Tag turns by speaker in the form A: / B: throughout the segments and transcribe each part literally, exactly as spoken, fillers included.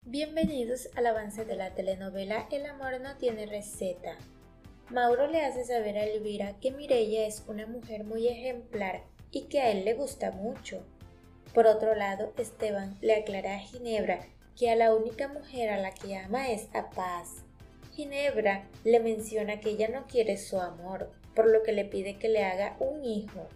A: Bienvenidos al avance de la telenovela El amor no tiene receta. Mauro le hace saber a Elvira que Mireia es una mujer muy ejemplar y que a él le gusta mucho. Por otro lado, Esteban le aclara a Ginebra que a la única mujer a la que ama es a Paz. Ginebra le menciona que ella no quiere su amor, por lo que le pide que le haga un hijo.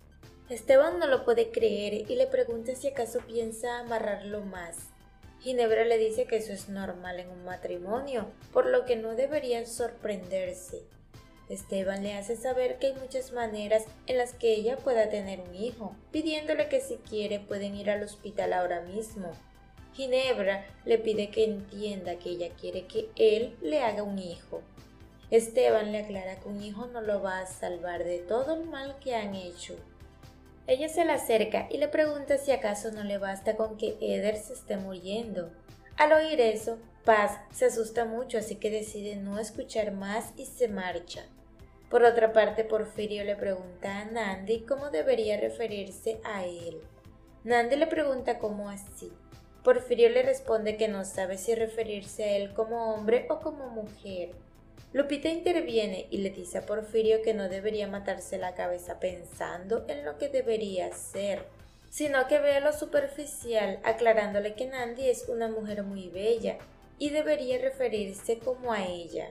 A: Esteban no lo puede creer y le pregunta si acaso piensa amarrarlo más. Ginebra le dice que eso es normal en un matrimonio, por lo que no debería sorprenderse. Esteban le hace saber que hay muchas maneras en las que ella pueda tener un hijo, pidiéndole que si quiere pueden ir al hospital ahora mismo. Ginebra le pide que entienda que ella quiere que él le haga un hijo. Esteban le aclara que un hijo no lo va a salvar de todo el mal que han hecho. Ella se le acerca y le pregunta si acaso no le basta con que Eder se esté muriendo. Al oír eso, Paz se asusta mucho, así que decide no escuchar más y se marcha. Por otra parte, Porfirio le pregunta a Nandi cómo debería referirse a él. Nandi le pregunta cómo así. Porfirio le responde que no sabe si referirse a él como hombre o como mujer. Lupita interviene y le dice a Porfirio que no debería matarse la cabeza pensando en lo que debería ser, sino que vea lo superficial, aclarándole que Nandi es una mujer muy bella y debería referirse como a ella.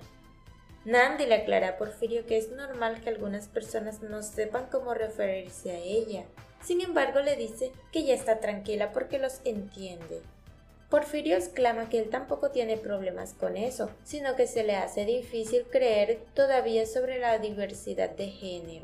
A: Nandi le aclara a Porfirio que es normal que algunas personas no sepan cómo referirse a ella, sin embargo le dice que ya está tranquila porque los entiende. Porfirio exclama que él tampoco tiene problemas con eso, sino que se le hace difícil creer todavía sobre la diversidad de género.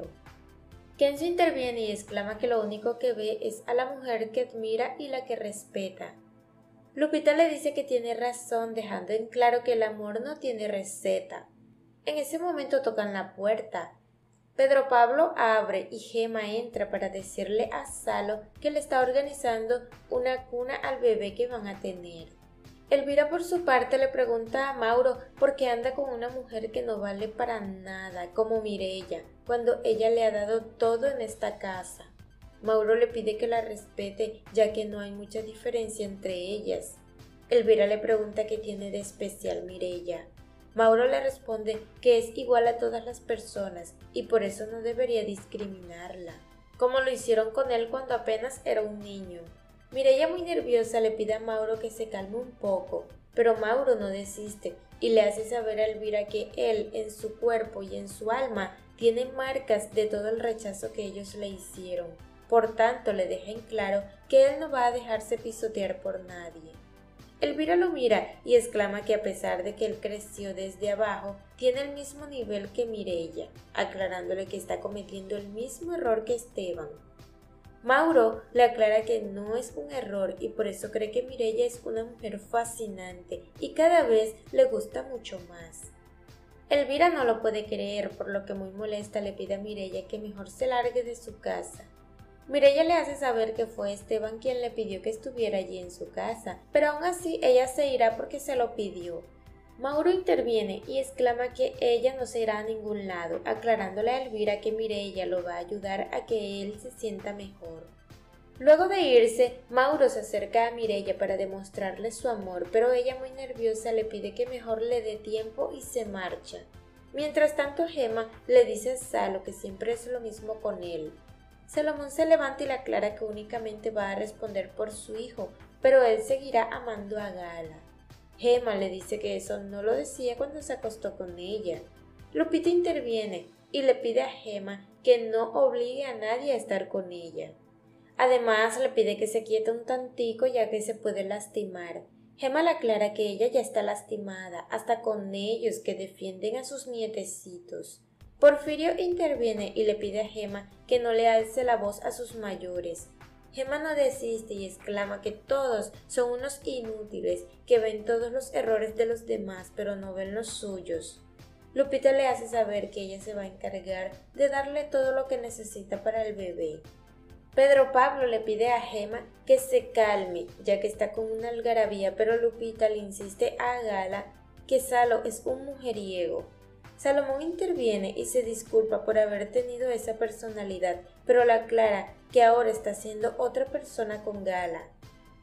A: Kenzo interviene y exclama que lo único que ve es a la mujer que admira y la que respeta. Lupita le dice que tiene razón, dejando en claro que el amor no tiene receta. En ese momento tocan la puerta. Pedro Pablo abre y Gema entra para decirle a Salo que le está organizando una cuna al bebé que van a tener. Elvira por su parte le pregunta a Mauro por qué anda con una mujer que no vale para nada, como Mireia, cuando ella le ha dado todo en esta casa. Mauro le pide que la respete, ya que no hay mucha diferencia entre ellas. Elvira le pregunta qué tiene de especial Mireia. Mauro le responde que es igual a todas las personas y por eso no debería discriminarla, como lo hicieron con él cuando apenas era un niño. Mireia, muy nerviosa, le pide a Mauro que se calme un poco, pero Mauro no desiste y le hace saber a Elvira que él, en su cuerpo y en su alma, tiene marcas de todo el rechazo que ellos le hicieron. Por tanto, le deja en claro que él no va a dejarse pisotear por nadie. Elvira lo mira y exclama que a pesar de que él creció desde abajo, tiene el mismo nivel que Mireia, aclarándole que está cometiendo el mismo error que Esteban. Mauro le aclara que no es un error y por eso cree que Mireia es una mujer fascinante y cada vez le gusta mucho más. Elvira no lo puede creer, por lo que muy molesta le pide a Mireia que mejor se largue de su casa. Mireia le hace saber que fue Esteban quien le pidió que estuviera allí en su casa, pero aún así ella se irá porque se lo pidió. Mauro interviene y exclama que ella no se irá a ningún lado, aclarándole a Elvira que Mireia lo va a ayudar a que él se sienta mejor. Luego de irse, Mauro se acerca a Mireia para demostrarle su amor, pero ella, muy nerviosa, le pide que mejor le dé tiempo y se marcha. Mientras tanto, Gema le dice a Salo que siempre es lo mismo con él. Salomón se levanta y le aclara que únicamente va a responder por su hijo, pero él seguirá amando a Gala. Gema le dice que eso no lo decía cuando se acostó con ella. Lupita interviene y le pide a Gema que no obligue a nadie a estar con ella. Además, le pide que se quiete un tantico ya que se puede lastimar. Gema le aclara que ella ya está lastimada, hasta con ellos que defienden a sus nietecitos. Porfirio interviene y le pide a Gema que no le alce la voz a sus mayores. Gema no desiste y exclama que todos son unos inútiles, que ven todos los errores de los demás pero no ven los suyos. Lupita le hace saber que ella se va a encargar de darle todo lo que necesita para el bebé. Pedro Pablo le pide a Gema que se calme, ya que está con una algarabía, pero Lupita le insiste a Gala que Salo es un mujeriego. Salomón interviene y se disculpa por haber tenido esa personalidad, pero le aclara que ahora está siendo otra persona con Gala.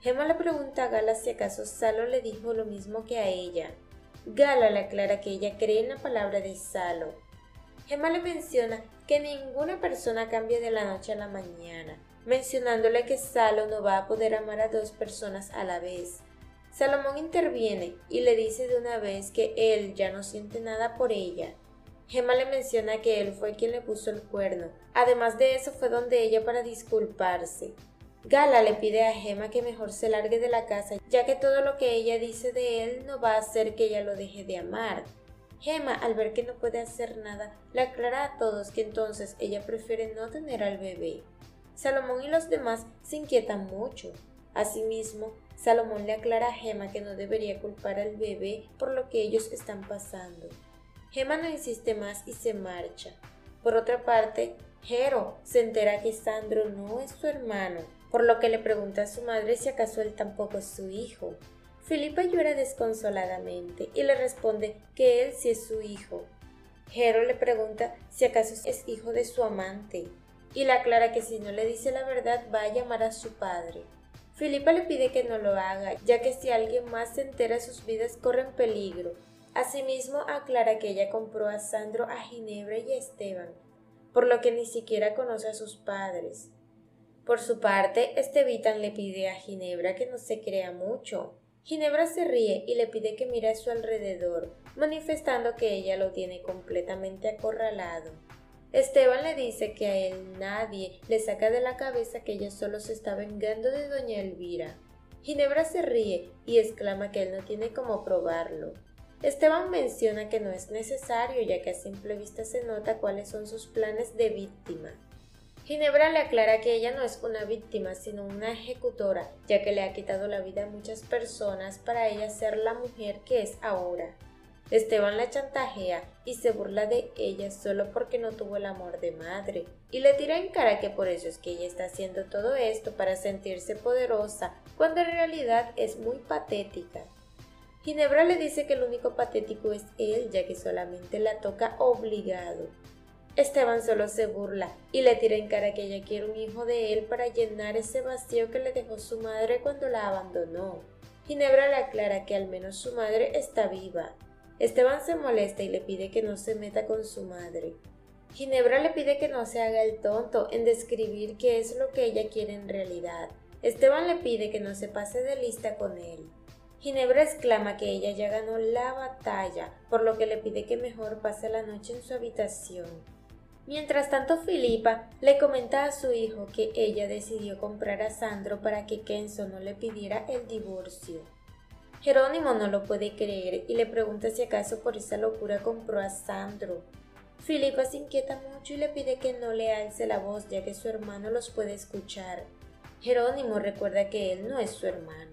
A: Gemma le pregunta a Gala si acaso Salo le dijo lo mismo que a ella. Gala le aclara que ella cree en la palabra de Salo. Gemma le menciona que ninguna persona cambia de la noche a la mañana, mencionándole que Salo no va a poder amar a dos personas a la vez. Salomón interviene y le dice de una vez que él ya no siente nada por ella. Gemma le menciona que él fue quien le puso el cuerno. Además de eso fue donde ella para disculparse. Gala le pide a Gemma que mejor se largue de la casa, ya que todo lo que ella dice de él no va a hacer que ella lo deje de amar. Gemma, al ver que no puede hacer nada, le aclara a todos que entonces ella prefiere no tener al bebé. Salomón y los demás se inquietan mucho. Asimismo, Salomón le aclara a Gemma que no debería culpar al bebé por lo que ellos están pasando. Gemma no insiste más y se marcha. Por otra parte, Jero se entera que Sandro no es su hermano, por lo que le pregunta a su madre si acaso él tampoco es su hijo. Filipa llora desconsoladamente y le responde que él sí es su hijo. Jero le pregunta si acaso es hijo de su amante y le aclara que si no le dice la verdad va a llamar a su padre. Filipa le pide que no lo haga, ya que si alguien más se entera sus vidas corren peligro. Asimismo aclara que ella compró a Sandro, a Ginebra y a Esteban, por lo que ni siquiera conoce a sus padres. Por su parte, Estevitan le pide a Ginebra que no se crea mucho. Ginebra se ríe y le pide que mire a su alrededor, manifestando que ella lo tiene completamente acorralado. Esteban le dice que a él nadie le saca de la cabeza que ella solo se está vengando de doña Elvira. Ginebra se ríe y exclama que él no tiene cómo probarlo. Esteban menciona que no es necesario, ya que a simple vista se nota cuáles son sus planes de víctima. Ginebra le aclara que ella no es una víctima, sino una ejecutora, ya que le ha quitado la vida a muchas personas para ella ser la mujer que es ahora. Esteban la chantajea y se burla de ella solo porque no tuvo el amor de madre, y le tira en cara que por eso es que ella está haciendo todo esto para sentirse poderosa, cuando en realidad es muy patética. Ginebra le dice que el único patético es él, ya que solamente la toca obligado. Esteban solo se burla y le tira en cara que ella quiere un hijo de él para llenar ese vacío que le dejó su madre cuando la abandonó. Ginebra le aclara que al menos su madre está viva. Esteban se molesta y le pide que no se meta con su madre. Ginebra le pide que no se haga el tonto en describir qué es lo que ella quiere en realidad. Esteban le pide que no se pase de lista con él. Ginebra exclama que ella ya ganó la batalla, por lo que le pide que mejor pase la noche en su habitación. Mientras tanto, Filipa le comenta a su hijo que ella decidió comprar a Sandro para que Kenzo no le pidiera el divorcio. Jerónimo no lo puede creer y le pregunta si acaso por esa locura compró a Sandro. Filipa se inquieta mucho y le pide que no le alce la voz, ya que su hermano los puede escuchar. Jerónimo recuerda que él no es su hermano.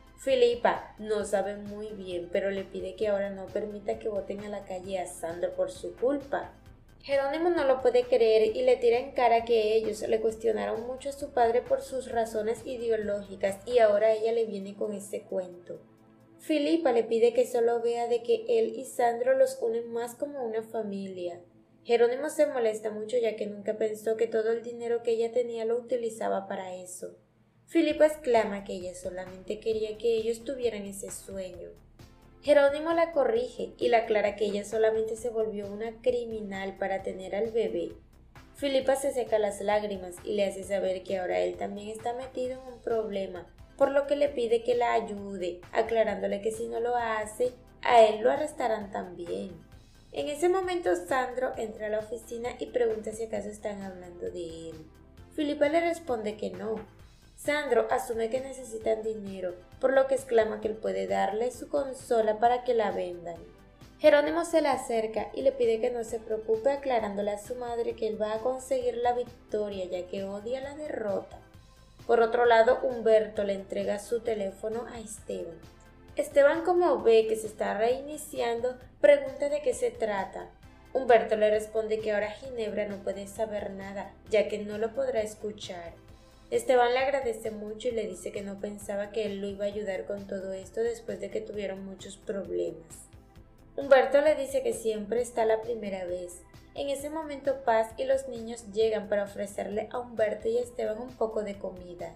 A: Filipa no sabe muy bien, pero le pide que ahora no permita que boten a la calle a Sandro por su culpa. Jerónimo no lo puede creer y le tira en cara que ellos le cuestionaron mucho a su padre por sus razones ideológicas y ahora ella le viene con ese cuento. Filipa le pide que solo vea de que él y Sandro los unen más como una familia. Jerónimo se molesta mucho, ya que nunca pensó que todo el dinero que ella tenía lo utilizaba para eso. Filipa exclama que ella solamente quería que ellos tuvieran ese sueño. Jerónimo la corrige y le aclara que ella solamente se volvió una criminal para tener al bebé. Filipa se seca las lágrimas y le hace saber que ahora él también está metido en un problema, por lo que le pide que la ayude, aclarándole que si no lo hace, a él lo arrestarán también. En ese momento Sandro entra a la oficina y pregunta si acaso están hablando de él. Filipa le responde que no. Sandro asume que necesitan dinero, por lo que exclama que él puede darle su consola para que la vendan. Jerónimo se le acerca y le pide que no se preocupe, aclarándole a su madre que él va a conseguir la victoria, ya que odia la derrota. Por otro lado, Humberto le entrega su teléfono a Esteban. Esteban, como ve que se está reiniciando, pregunta de qué se trata. Humberto le responde que ahora Ginebra no puede saber nada, ya que no lo podrá escuchar. Esteban le agradece mucho y le dice que no pensaba que él lo iba a ayudar con todo esto después de que tuvieron muchos problemas. Humberto le dice que siempre está la primera vez. En ese momento Paz y los niños llegan para ofrecerle a Humberto y a Esteban un poco de comida.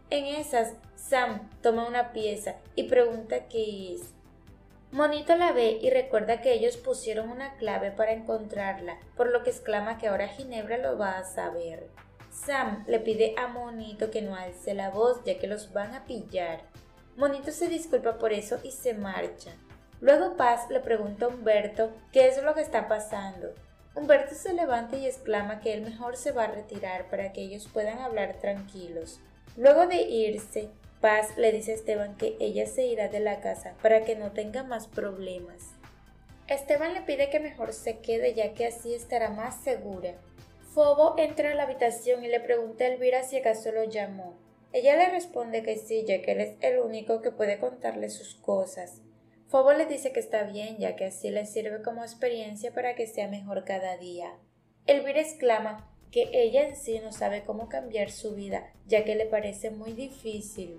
A: En esas, Sam toma una pieza y pregunta qué es. Monito la ve y recuerda que ellos pusieron una clave para encontrarla, por lo que exclama que ahora Ginebra lo va a saber. Sam le pide a Monito que no alce la voz ya que los van a pillar. Monito se disculpa por eso y se marcha. Luego Paz le pregunta a Humberto qué es lo que está pasando. Humberto se levanta y exclama que él mejor se va a retirar para que ellos puedan hablar tranquilos. Luego de irse, Paz le dice a Esteban que ella se irá de la casa para que no tenga más problemas. Esteban le pide que mejor se quede ya que así estará más segura. Fobo entra a la habitación y le pregunta a Elvira si acaso lo llamó. Ella le responde que sí, ya que él es el único que puede contarle sus cosas. Fobo le dice que está bien, ya que así le sirve como experiencia para que sea mejor cada día. Elvira exclama que ella en sí no sabe cómo cambiar su vida, ya que le parece muy difícil.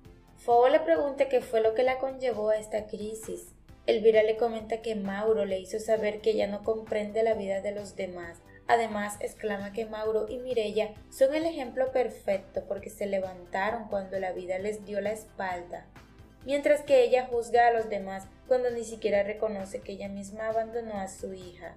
A: Fobo le pregunta qué fue lo que la conllevó a esta crisis. Elvira le comenta que Mauro le hizo saber que ella no comprende la vida de los demás. Además, exclama que Mauro y Mireia son el ejemplo perfecto porque se levantaron cuando la vida les dio la espalda, mientras que ella juzga a los demás cuando ni siquiera reconoce que ella misma abandonó a su hija.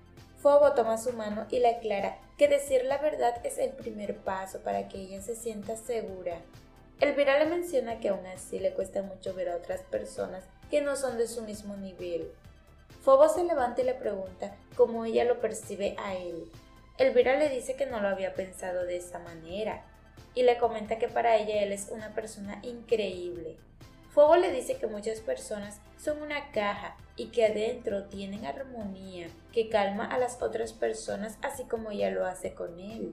A: Fobo toma su mano y le aclara que decir la verdad es el primer paso para que ella se sienta segura. Elvira le menciona que aún así le cuesta mucho ver a otras personas que no son de su mismo nivel. Fobo se levanta y le pregunta cómo ella lo percibe a él. Elvira le dice que no lo había pensado de esa manera y le comenta que para ella él es una persona increíble. Fobo le dice que muchas personas son una caja y que adentro tienen armonía que calma a las otras personas así como ella lo hace con él.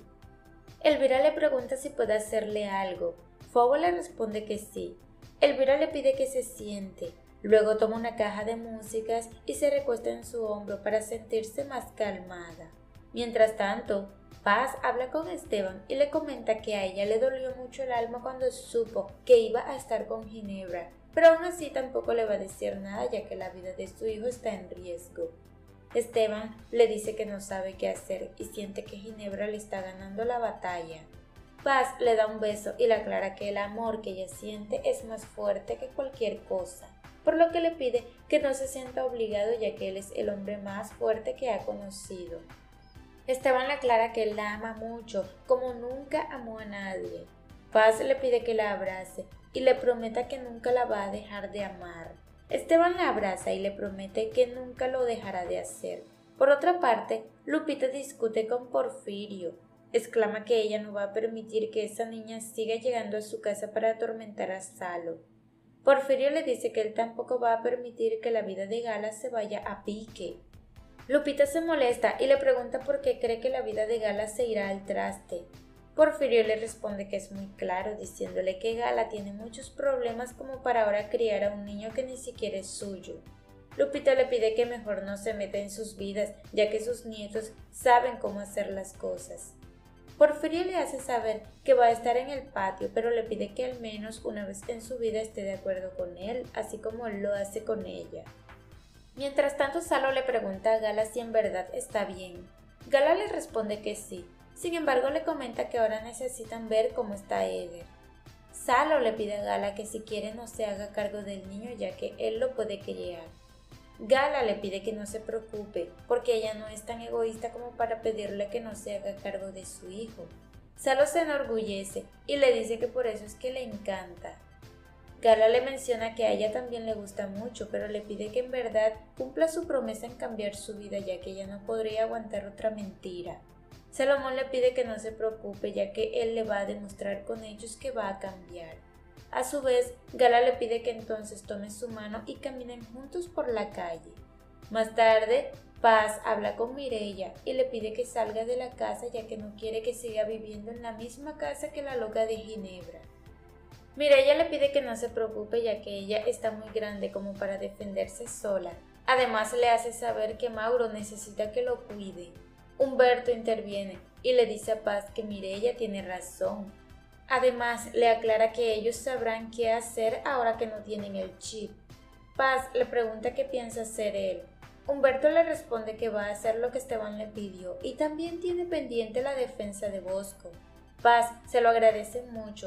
A: Elvira le pregunta si puede hacerle algo. Fobo le responde que sí. Elvira le pide que se siente. Luego toma una caja de músicas y se recuesta en su hombro para sentirse más calmada. Mientras tanto, Paz habla con Esteban y le comenta que a ella le dolió mucho el alma cuando supo que iba a estar con Ginebra, pero aún así tampoco le va a decir nada ya que la vida de su hijo está en riesgo. Esteban le dice que no sabe qué hacer y siente que Ginebra le está ganando la batalla. Paz le da un beso y le aclara que el amor que ella siente es más fuerte que cualquier cosa, por lo que le pide que no se sienta obligado ya que él es el hombre más fuerte que ha conocido. Esteban le aclara que él la ama mucho, como nunca amó a nadie. Paz le pide que la abrace y le prometa que nunca la va a dejar de amar. Esteban la abraza y le promete que nunca lo dejará de hacer. Por otra parte, Lupita discute con Porfirio. Exclama que ella no va a permitir que esa niña siga llegando a su casa para atormentar a Salo. Porfirio le dice que él tampoco va a permitir que la vida de Gala se vaya a pique. Lupita se molesta y le pregunta por qué cree que la vida de Gala se irá al traste. Porfirio le responde que es muy claro, diciéndole que Gala tiene muchos problemas como para ahora criar a un niño que ni siquiera es suyo. Lupita le pide que mejor no se meta en sus vidas, ya que sus nietos saben cómo hacer las cosas. Porfirio le hace saber que va a estar en el patio, pero le pide que al menos una vez en su vida esté de acuerdo con él, así como él lo hace con ella. Mientras tanto, Salo le pregunta a Gala si en verdad está bien. Gala le responde que sí, sin embargo le comenta que ahora necesitan ver cómo está Eder. Salo le pide a Gala que si quiere no se haga cargo del niño ya que él lo puede criar. Gala le pide que no se preocupe, porque ella no es tan egoísta como para pedirle que no se haga cargo de su hijo. Salo se enorgullece y le dice que por eso es que le encanta. Gala le menciona que a ella también le gusta mucho, pero le pide que en verdad cumpla su promesa en cambiar su vida, ya que ella no podría aguantar otra mentira. Salomón le pide que no se preocupe, ya que él le va a demostrar con hechos que va a cambiar. A su vez, Gala le pide que entonces tome su mano y caminen juntos por la calle. Más tarde, Paz habla con Mireia y le pide que salga de la casa ya que no quiere que siga viviendo en la misma casa que la loca de Ginebra. Mireia le pide que no se preocupe ya que ella está muy grande como para defenderse sola. Además le hace saber que Mauro necesita que lo cuide. Humberto interviene y le dice a Paz que Mireia tiene razón. Además le aclara que ellos sabrán qué hacer ahora que no tienen el chip. Paz le pregunta qué piensa hacer él. Humberto le responde que va a hacer lo que Esteban le pidió y también tiene pendiente la defensa de Bosco. Paz se lo agradece mucho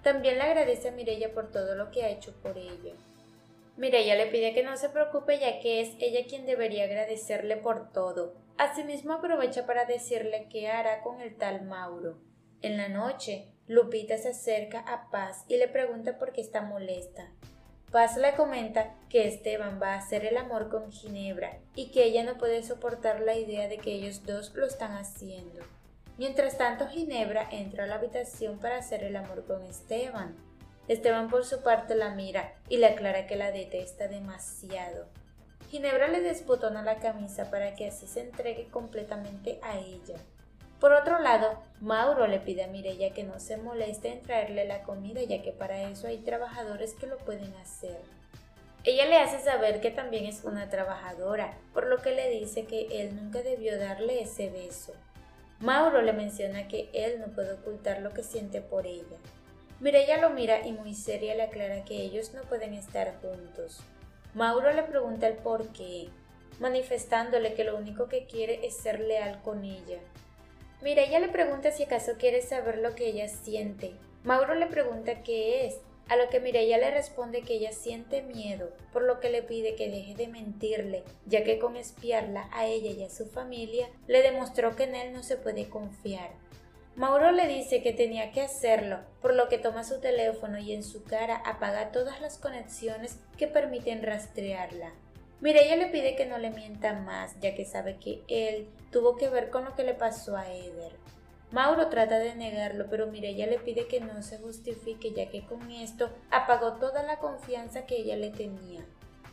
A: También le agradece a Mireia por todo lo que ha hecho por ella. Mireia le pide que no se preocupe ya que es ella quien debería agradecerle por todo. Asimismo aprovecha para decirle qué hará con el tal Mauro. En la noche, Lupita se acerca a Paz y le pregunta por qué está molesta. Paz le comenta que Esteban va a hacer el amor con Ginebra y que ella no puede soportar la idea de que ellos dos lo están haciendo. Mientras tanto, Ginebra entra a la habitación para hacer el amor con Esteban. Esteban por su parte la mira y le aclara que la detesta demasiado. Ginebra le despotona la camisa para que así se entregue completamente a ella. Por otro lado, Mauro le pide a Mireia que no se moleste en traerle la comida ya que para eso hay trabajadores que lo pueden hacer. Ella le hace saber que también es una trabajadora, por lo que le dice que él nunca debió darle ese beso. Mauro le menciona que él no puede ocultar lo que siente por ella. Mireia lo mira y muy seria le aclara que ellos no pueden estar juntos. Mauro le pregunta el por qué, manifestándole que lo único que quiere es ser leal con ella. Mireia le pregunta si acaso quiere saber lo que ella siente. Mauro le pregunta qué es, a lo que Mireia le responde que ella siente miedo, por lo que le pide que deje de mentirle, ya que con espiarla a ella y a su familia le demostró que en él no se puede confiar. Mauro le dice que tenía que hacerlo, por lo que toma su teléfono y en su cara apaga todas las conexiones que permiten rastrearla. Mireia le pide que no le mienta más, ya que sabe que él tuvo que ver con lo que le pasó a Eder. Mauro trata de negarlo, pero Mireia le pide que no se justifique, ya que con esto apagó toda la confianza que ella le tenía.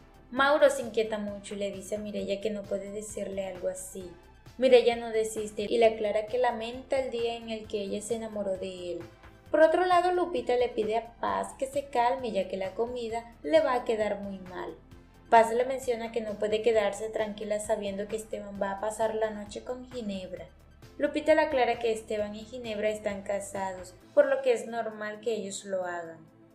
A: Mauro se inquieta mucho y le dice a Mireia que no puede decirle algo así. Mireia no desiste y le aclara que lamenta el día en el que ella se enamoró de él. Por otro lado, Lupita le pide a Paz que se calme ya que la comida le va a quedar muy mal. Paz le menciona que no puede quedarse tranquila sabiendo que Esteban va a pasar la noche con Ginebra. Lupita le aclara que Esteban y Ginebra están casados, por lo que es normal que ellos lo hagan.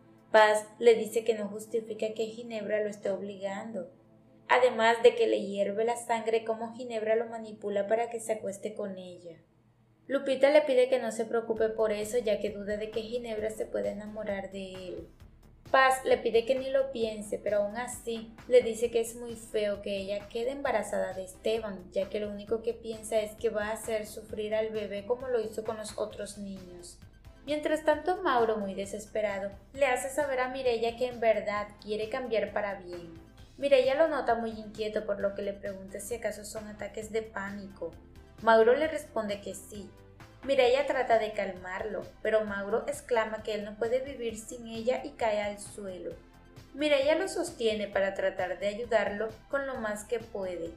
A: Paz le dice que no justifica que Ginebra lo esté obligando, además de que le hierve la sangre como Ginebra lo manipula para que se acueste con ella. Lupita le pide que no se preocupe por eso ya que duda de que Ginebra se pueda enamorar de él. Paz le pide que ni lo piense, pero aún así le dice que es muy feo que ella quede embarazada de Esteban, ya que lo único que piensa es que va a hacer sufrir al bebé como lo hizo con los otros niños. Mientras tanto, Mauro, muy desesperado, le hace saber a Mireia que en verdad quiere cambiar para bien. Mireia lo nota muy inquieto, por lo que le pregunta si acaso son ataques de pánico. Mauro le responde que sí. Mireia trata de calmarlo, pero Mauro exclama que él no puede vivir sin ella y cae al suelo. Mireia lo sostiene para tratar de ayudarlo con lo más que puede.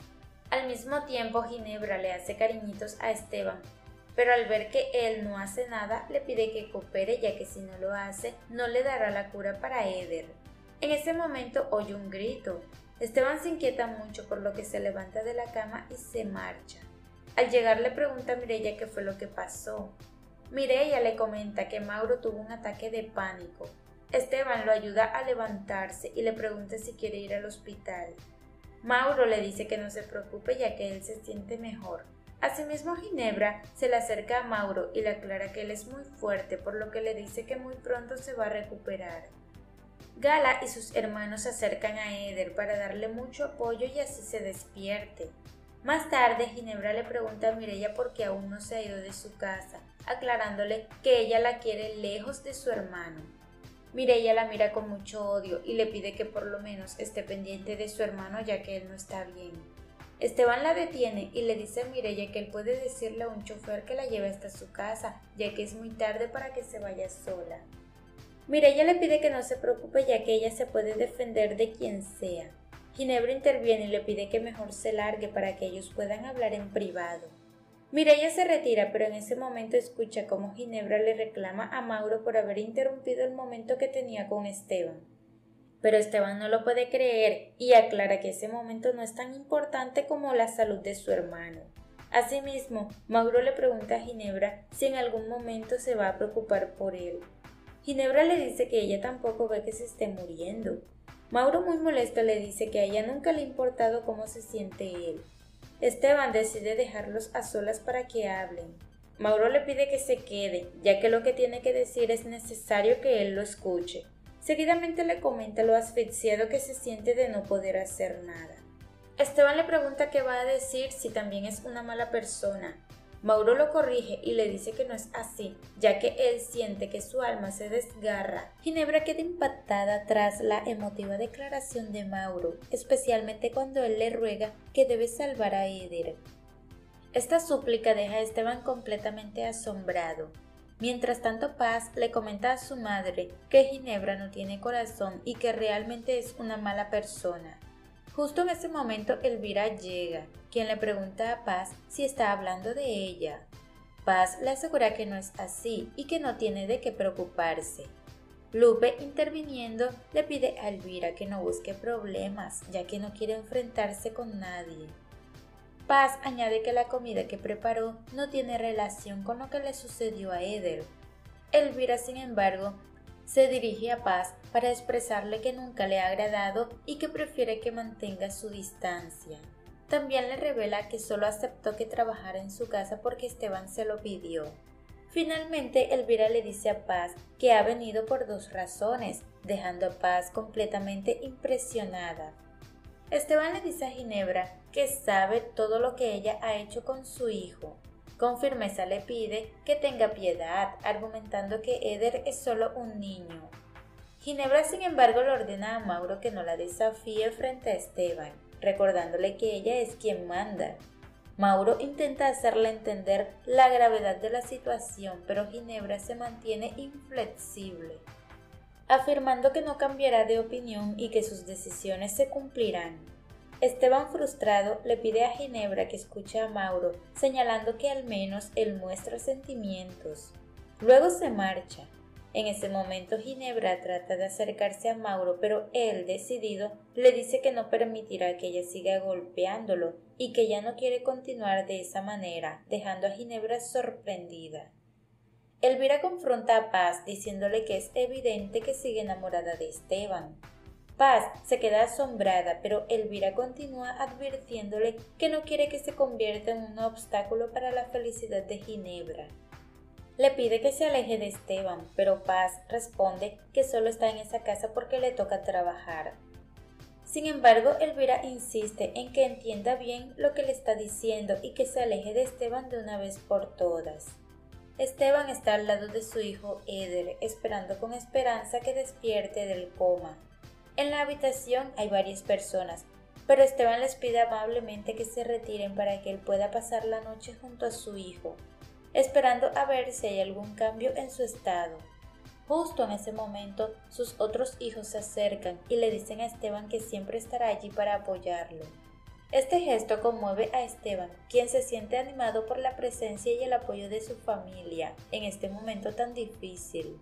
A: Al mismo tiempo, Ginebra le hace cariñitos a Esteban, pero al ver que él no hace nada, le pide que coopere ya que si no lo hace, no le dará la cura para Eder. En ese momento oye un grito. Esteban se inquieta mucho por lo que se levanta de la cama y se marcha. Al llegar le pregunta a Mireia qué fue lo que pasó. Mireia le comenta que Mauro tuvo un ataque de pánico. Esteban lo ayuda a levantarse y le pregunta si quiere ir al hospital. Mauro le dice que no se preocupe ya que él se siente mejor. Asimismo, Ginebra se le acerca a Mauro y le aclara que él es muy fuerte, por lo que le dice que muy pronto se va a recuperar. Gala y sus hermanos se acercan a Eder para darle mucho apoyo y así se despierte. Más tarde, Ginebra le pregunta a Mireia por qué aún no se ha ido de su casa, aclarándole que ella la quiere lejos de su hermano. Mireia la mira con mucho odio y le pide que por lo menos esté pendiente de su hermano ya que él no está bien. Esteban la detiene y le dice a Mireia que él puede decirle a un chofer que la lleve hasta su casa, ya que es muy tarde para que se vaya sola. Mireia le pide que no se preocupe ya que ella se puede defender de quien sea. Ginebra interviene y le pide que mejor se largue para que ellos puedan hablar en privado. Mireia se retira, pero en ese momento escucha cómo Ginebra le reclama a Mauro por haber interrumpido el momento que tenía con Esteban. Pero Esteban no lo puede creer y aclara que ese momento no es tan importante como la salud de su hermano. Asimismo, Mauro le pregunta a Ginebra si en algún momento se va a preocupar por él. Ginebra le dice que ella tampoco ve que se esté muriendo. Mauro, muy molesto, le dice que a ella nunca le ha importado cómo se siente él. Esteban decide dejarlos a solas para que hablen. Mauro le pide que se quede, ya que lo que tiene que decir es necesario que él lo escuche. Seguidamente le comenta lo asfixiado que se siente de no poder hacer nada. Esteban le pregunta qué va a decir si también es una mala persona. Mauro lo corrige y le dice que no es así, ya que él siente que su alma se desgarra. Ginebra queda impactada tras la emotiva declaración de Mauro, especialmente cuando él le ruega que debe salvar a Eder. Esta súplica deja a Esteban completamente asombrado. Mientras tanto, Paz le comenta a su madre que Ginebra no tiene corazón y que realmente es una mala persona. Justo en ese momento Elvira llega, quien le pregunta a Paz si está hablando de ella. Paz le asegura que no es así y que no tiene de qué preocuparse. Lupe, interviniendo, le pide a Elvira que no busque problemas, ya que no quiere enfrentarse con nadie. Paz añade que la comida que preparó no tiene relación con lo que le sucedió a Eder. Elvira, sin embargo, se dirige a Paz para expresarle que nunca le ha agradado y que prefiere que mantenga su distancia. También le revela que solo aceptó que trabajara en su casa porque Esteban se lo pidió. Finalmente, Elvira le dice a Paz que ha venido por dos razones, dejando a Paz completamente impresionada. Esteban le dice a Ginebra que sabe todo lo que ella ha hecho con su hijo. Con firmeza le pide que tenga piedad, argumentando que Eder es solo un niño. Ginebra, sin embargo, le ordena a Mauro que no la desafíe frente a Esteban, recordándole que ella es quien manda. Mauro intenta hacerle entender la gravedad de la situación, pero Ginebra se mantiene inflexible, afirmando que no cambiará de opinión y que sus decisiones se cumplirán. Esteban, frustrado, le pide a Ginebra que escuche a Mauro, señalando que al menos él muestra sentimientos. Luego se marcha. En ese momento Ginebra trata de acercarse a Mauro, pero él, decidido, le dice que no permitirá que ella siga golpeándolo y que ya no quiere continuar de esa manera, dejando a Ginebra sorprendida. Elvira confronta a Paz diciéndole que es evidente que sigue enamorada de Esteban. Paz se queda asombrada, pero Elvira continúa advirtiéndole que no quiere que se convierta en un obstáculo para la felicidad de Ginebra. Le pide que se aleje de Esteban, pero Paz responde que solo está en esa casa porque le toca trabajar. Sin embargo, Elvira insiste en que entienda bien lo que le está diciendo y que se aleje de Esteban de una vez por todas. Esteban está al lado de su hijo Eder, esperando con esperanza que despierte del coma. En la habitación hay varias personas, pero Esteban les pide amablemente que se retiren para que él pueda pasar la noche junto a su hijo, esperando a ver si hay algún cambio en su estado. Justo en ese momento, sus otros hijos se acercan y le dicen a Esteban que siempre estará allí para apoyarlo. Este gesto conmueve a Esteban, quien se siente animado por la presencia y el apoyo de su familia en este momento tan difícil.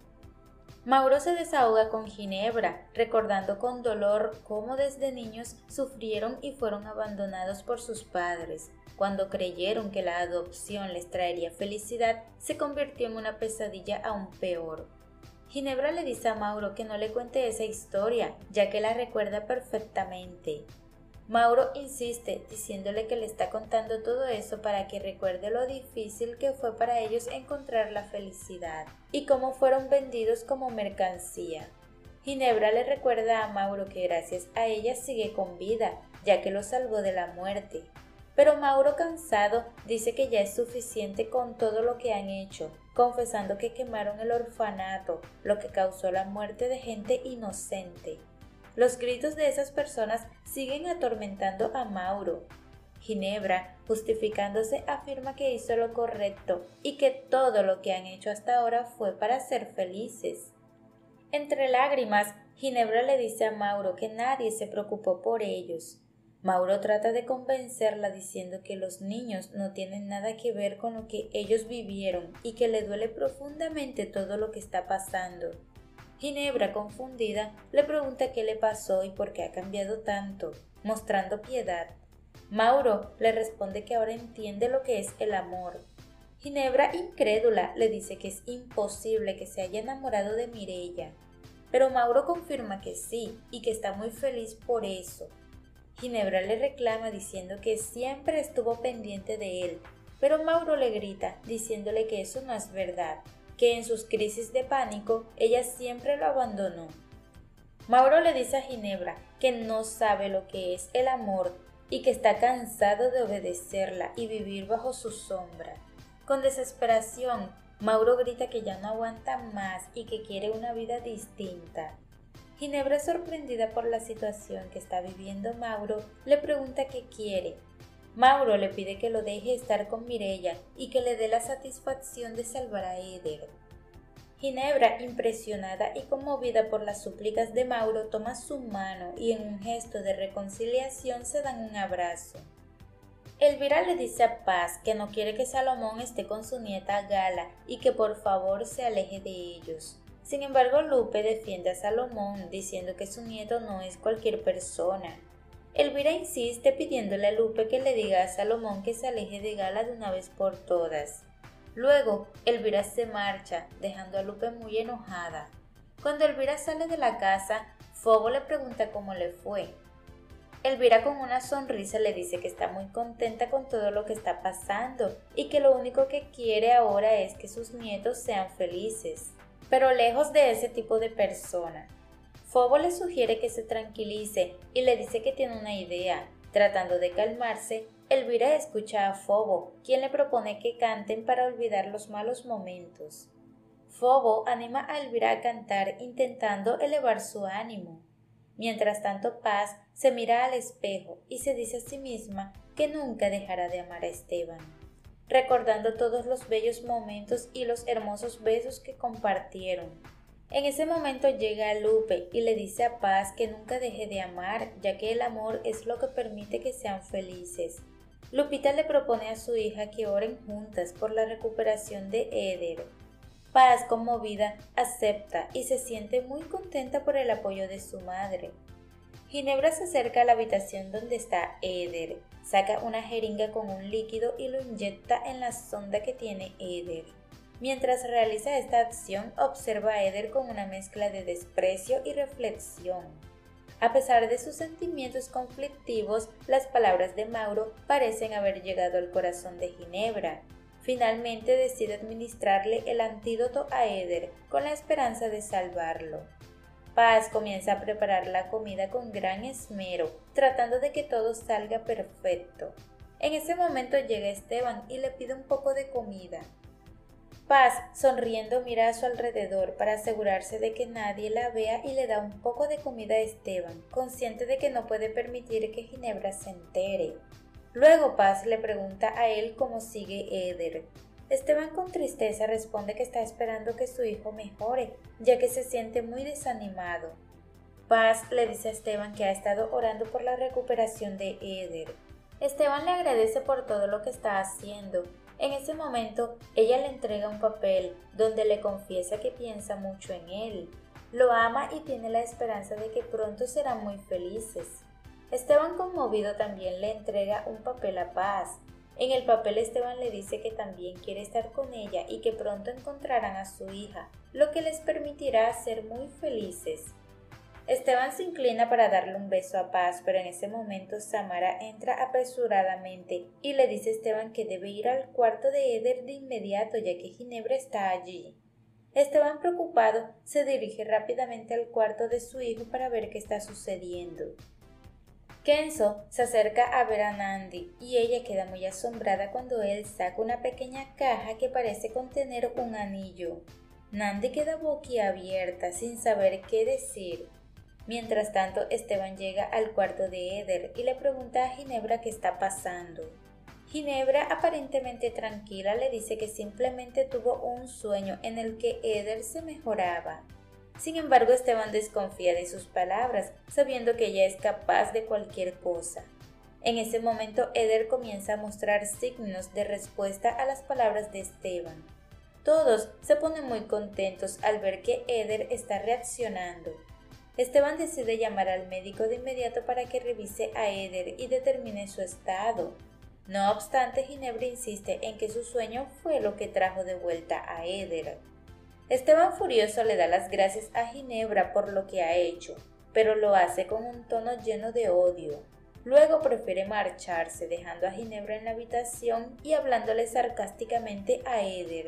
A: Mauro se desahoga con Ginebra, recordando con dolor cómo desde niños sufrieron y fueron abandonados por sus padres. Cuando creyeron que la adopción les traería felicidad, se convirtió en una pesadilla aún peor. Ginebra le dice a Mauro que no le cuente esa historia, ya que la recuerda perfectamente. Mauro insiste, diciéndole que le está contando todo eso para que recuerde lo difícil que fue para ellos encontrar la felicidad y cómo fueron vendidos como mercancía. Ginebra le recuerda a Mauro que gracias a ella sigue con vida, ya que lo salvó de la muerte. Pero Mauro, cansado, dice que ya es suficiente con todo lo que han hecho, confesando que quemaron el orfanato, lo que causó la muerte de gente inocente. Los gritos de esas personas siguen atormentando a Mauro. Ginebra, justificándose, afirma que hizo lo correcto y que todo lo que han hecho hasta ahora fue para ser felices. Entre lágrimas, Ginebra le dice a Mauro que nadie se preocupó por ellos. Mauro trata de convencerla diciendo que los niños no tienen nada que ver con lo que ellos vivieron y que le duele profundamente todo lo que está pasando. Ginebra, confundida, le pregunta qué le pasó y por qué ha cambiado tanto, mostrando piedad. Mauro le responde que ahora entiende lo que es el amor. Ginebra, incrédula, le dice que es imposible que se haya enamorado de Mireia, pero Mauro confirma que sí y que está muy feliz por eso. Ginebra le reclama diciendo que siempre estuvo pendiente de él, pero Mauro le grita diciéndole que eso no es verdad, que en sus crisis de pánico ella siempre lo abandonó. Mauro le dice a Ginebra que no sabe lo que es el amor y que está cansado de obedecerla y vivir bajo su sombra. Con desesperación, Mauro grita que ya no aguanta más y que quiere una vida distinta. Ginebra, sorprendida por la situación que está viviendo Mauro, le pregunta qué quiere. Mauro le pide que lo deje estar con Mireia y que le dé la satisfacción de salvar a Eder. Ginebra, impresionada y conmovida por las súplicas de Mauro, toma su mano y en un gesto de reconciliación se dan un abrazo. Elvira le dice a Paz que no quiere que Salomón esté con su nieta Gala y que por favor se aleje de ellos. Sin embargo, Lupe defiende a Salomón diciendo que su nieto no es cualquier persona. Elvira insiste pidiéndole a Lupe que le diga a Salomón que se aleje de Gala de una vez por todas. Luego, Elvira se marcha, dejando a Lupe muy enojada. Cuando Elvira sale de la casa, Fobo le pregunta cómo le fue. Elvira con una sonrisa le dice que está muy contenta con todo lo que está pasando y que lo único que quiere ahora es que sus nietos sean felices, pero lejos de ese tipo de persona. Fobo le sugiere que se tranquilice y le dice que tiene una idea. Tratando de calmarse, Elvira escucha a Fobo, quien le propone que canten para olvidar los malos momentos. Fobo anima a Elvira a cantar intentando elevar su ánimo. Mientras tanto, Paz se mira al espejo y se dice a sí misma que nunca dejará de amar a Esteban, recordando todos los bellos momentos y los hermosos besos que compartieron. En ese momento llega Lupe y le dice a Paz que nunca deje de amar, ya que el amor es lo que permite que sean felices. Lupita le propone a su hija que oren juntas por la recuperación de Eder. Paz, conmovida, acepta y se siente muy contenta por el apoyo de su madre. Ginebra se acerca a la habitación donde está Eder, saca una jeringa con un líquido y lo inyecta en la sonda que tiene Eder. Mientras realiza esta acción, observa a Eder con una mezcla de desprecio y reflexión. A pesar de sus sentimientos conflictivos, las palabras de Mauro parecen haber llegado al corazón de Ginebra. Finalmente decide administrarle el antídoto a Eder con la esperanza de salvarlo. Paz comienza a preparar la comida con gran esmero, tratando de que todo salga perfecto. En ese momento llega Esteban y le pide un poco de comida. Paz, sonriendo, mira a su alrededor para asegurarse de que nadie la vea y le da un poco de comida a Esteban, consciente de que no puede permitir que Ginebra se entere. Luego Paz le pregunta a él cómo sigue Eder. Esteban con tristeza responde que está esperando que su hijo mejore, ya que se siente muy desanimado. Paz le dice a Esteban que ha estado orando por la recuperación de Eder. Esteban le agradece por todo lo que está haciendo. En ese momento, ella le entrega un papel donde le confiesa que piensa mucho en él. Lo ama y tiene la esperanza de que pronto serán muy felices. Esteban, conmovido, también le entrega un papel a Paz. En el papel Esteban le dice que también quiere estar con ella y que pronto encontrarán a su hija, lo que les permitirá ser muy felices. Esteban se inclina para darle un beso a Paz, pero en ese momento Samara entra apresuradamente y le dice a Esteban que debe ir al cuarto de Eder de inmediato, ya que Ginebra está allí. Esteban, preocupado, se dirige rápidamente al cuarto de su hijo para ver qué está sucediendo. Kenzo se acerca a ver a Nandi y ella queda muy asombrada cuando él saca una pequeña caja que parece contener un anillo. Nandi queda boquiabierta sin saber qué decir. Mientras tanto, Esteban llega al cuarto de Eder y le pregunta a Ginebra qué está pasando. Ginebra, aparentemente tranquila, le dice que simplemente tuvo un sueño en el que Eder se mejoraba. Sin embargo, Esteban desconfía de sus palabras, sabiendo que ella es capaz de cualquier cosa. En ese momento, Eder comienza a mostrar signos de respuesta a las palabras de Esteban. Todos se ponen muy contentos al ver que Eder está reaccionando. Esteban decide llamar al médico de inmediato para que revise a Eder y determine su estado. No obstante, Ginebra insiste en que su sueño fue lo que trajo de vuelta a Eder. Esteban, furioso, le da las gracias a Ginebra por lo que ha hecho, pero lo hace con un tono lleno de odio. Luego prefiere marcharse, dejando a Ginebra en la habitación y hablándole sarcásticamente a Eder.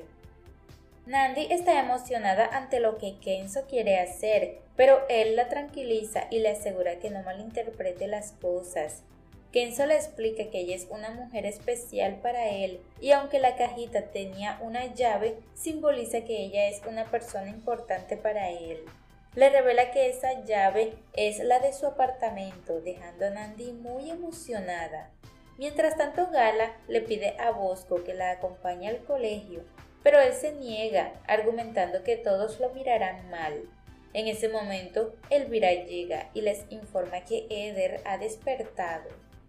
A: Nandi está emocionada ante lo que Kenzo quiere hacer, pero él la tranquiliza y le asegura que no malinterprete las cosas. Kenzo le explica que ella es una mujer especial para él y aunque la cajita tenía una llave, simboliza que ella es una persona importante para él. Le revela que esa llave es la de su apartamento, dejando a Nandi muy emocionada. Mientras tanto, Gala le pide a Bosco que la acompañe al colegio, pero él se niega, argumentando que todos lo mirarán mal. En ese momento, Elvira llega y les informa que Eder ha despertado.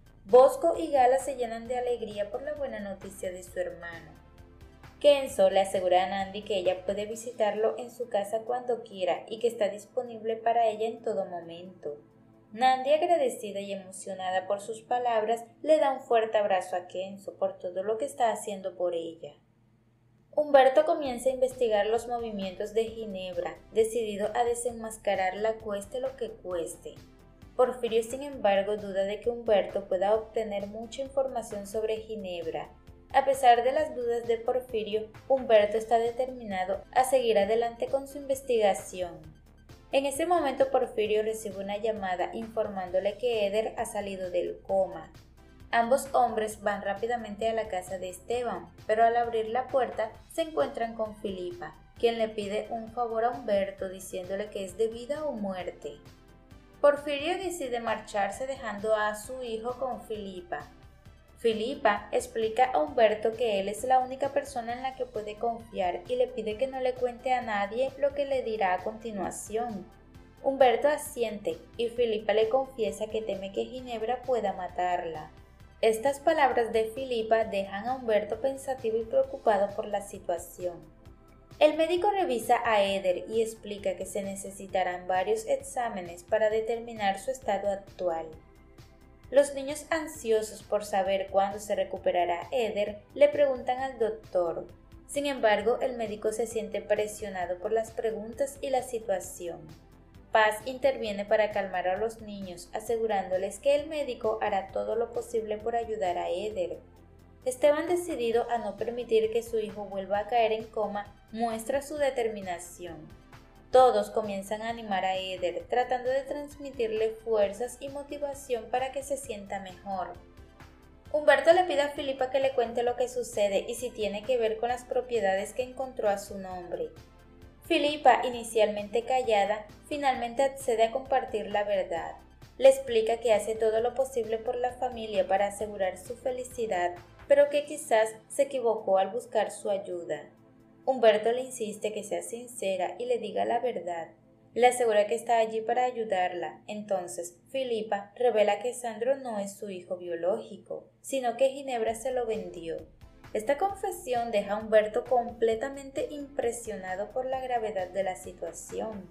A: Bosco y Gala se llenan de alegría por la buena noticia de su hermano. Kenzo le asegura a Nandi que ella puede visitarlo en su casa cuando quiera y que está disponible para ella en todo momento. Nandi, agradecida y emocionada por sus palabras, le da un fuerte abrazo a Kenzo por todo lo que está haciendo por ella. Humberto comienza a investigar los movimientos de Ginebra, decidido a desenmascararla cueste lo que cueste. Porfirio, sin embargo, duda de que Humberto pueda obtener mucha información sobre Ginebra. A pesar de las dudas de Porfirio, Humberto está determinado a seguir adelante con su investigación. En ese momento Porfirio recibe una llamada informándole que Eder ha salido del coma. Ambos hombres van rápidamente a la casa de Esteban, pero al abrir la puerta se encuentran con Filipa, quien le pide un favor a Humberto diciéndole que es de vida o muerte. Porfirio decide marcharse dejando a su hijo con Filipa. Filipa explica a Humberto que él es la única persona en la que puede confiar y le pide que no le cuente a nadie lo que le dirá a continuación. Humberto asiente y Filipa le confiesa que teme que Ginebra pueda matarla. Estas palabras de Filipa dejan a Humberto pensativo y preocupado por la situación. El médico revisa a Eder y explica que se necesitarán varios exámenes para determinar su estado actual. Los niños, ansiosos por saber cuándo se recuperará Eder, le preguntan al doctor. Sin embargo, el médico se siente presionado por las preguntas y la situación. Paz interviene para calmar a los niños, asegurándoles que el médico hará todo lo posible por ayudar a Eder. Esteban, decidido a no permitir que su hijo vuelva a caer en coma, muestra su determinación. Todos comienzan a animar a Eder, tratando de transmitirle fuerzas y motivación para que se sienta mejor. Humberto le pide a Filipa que le cuente lo que sucede y si tiene que ver con las propiedades que encontró a su nombre. Filipa, inicialmente callada, finalmente accede a compartir la verdad. Le explica que hace todo lo posible por la familia para asegurar su felicidad, pero que quizás se equivocó al buscar su ayuda. Humberto le insiste que sea sincera y le diga la verdad. Le asegura que está allí para ayudarla. Entonces, Filipa revela que Sandro no es su hijo biológico, sino que Ginebra se lo vendió. Esta confesión deja a Humberto completamente impresionado por la gravedad de la situación.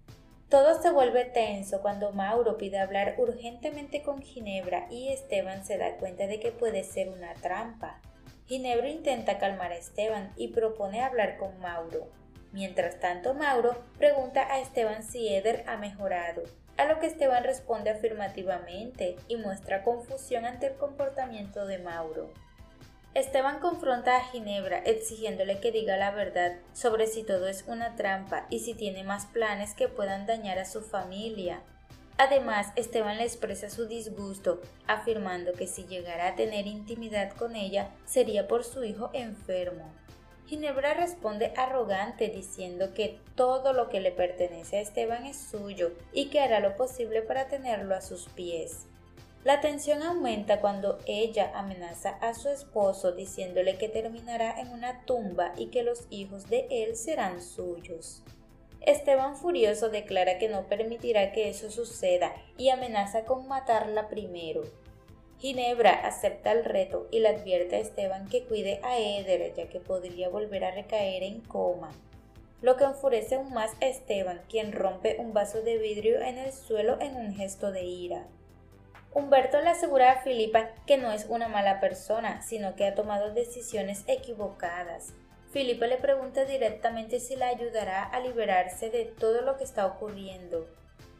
A: Todo se vuelve tenso cuando Mauro pide hablar urgentemente con Ginebra y Esteban se da cuenta de que puede ser una trampa. Ginebra intenta calmar a Esteban y propone hablar con Mauro. Mientras tanto, Mauro pregunta a Esteban si Eder ha mejorado, a lo que Esteban responde afirmativamente y muestra confusión ante el comportamiento de Mauro. Esteban confronta a Ginebra exigiéndole que diga la verdad sobre si todo es una trampa y si tiene más planes que puedan dañar a su familia. Además, Esteban le expresa su disgusto, afirmando que si llegara a tener intimidad con ella sería por su hijo enfermo. Ginebra responde arrogante diciendo que todo lo que le pertenece a Esteban es suyo y que hará lo posible para tenerlo a sus pies. La tensión aumenta cuando ella amenaza a su esposo diciéndole que terminará en una tumba y que los hijos de él serán suyos. Esteban, furioso, declara que no permitirá que eso suceda y amenaza con matarla primero. Ginebra acepta el reto y le advierte a Esteban que cuide a Eder ya que podría volver a recaer en coma, lo que enfurece aún más a Esteban, quien rompe un vaso de vidrio en el suelo en un gesto de ira. Humberto le asegura a Filipa que no es una mala persona, sino que ha tomado decisiones equivocadas. Filipa le pregunta directamente si la ayudará a liberarse de todo lo que está ocurriendo.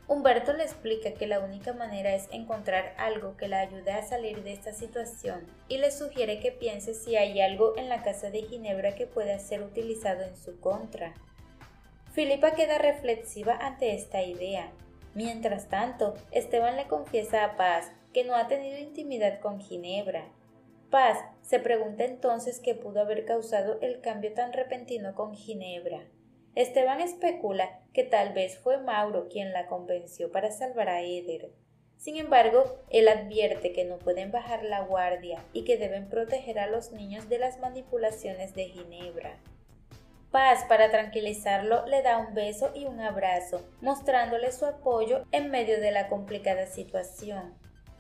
A: Humberto le explica que la única manera es encontrar algo que la ayude a salir de esta situación y le sugiere que piense si hay algo en la casa de Ginebra que pueda ser utilizado en su contra. Filipa queda reflexiva ante esta idea. Mientras tanto, Esteban le confiesa a Paz que no ha tenido intimidad con Ginebra. Paz se pregunta entonces qué pudo haber causado el cambio tan repentino con Ginebra. Esteban especula que tal vez fue Mauro quien la convenció para salvar a Eder. Sin embargo, él advierte que no pueden bajar la guardia y que deben proteger a los niños de las manipulaciones de Ginebra. Paz, para tranquilizarlo, le da un beso y un abrazo, mostrándole su apoyo en medio de la complicada situación.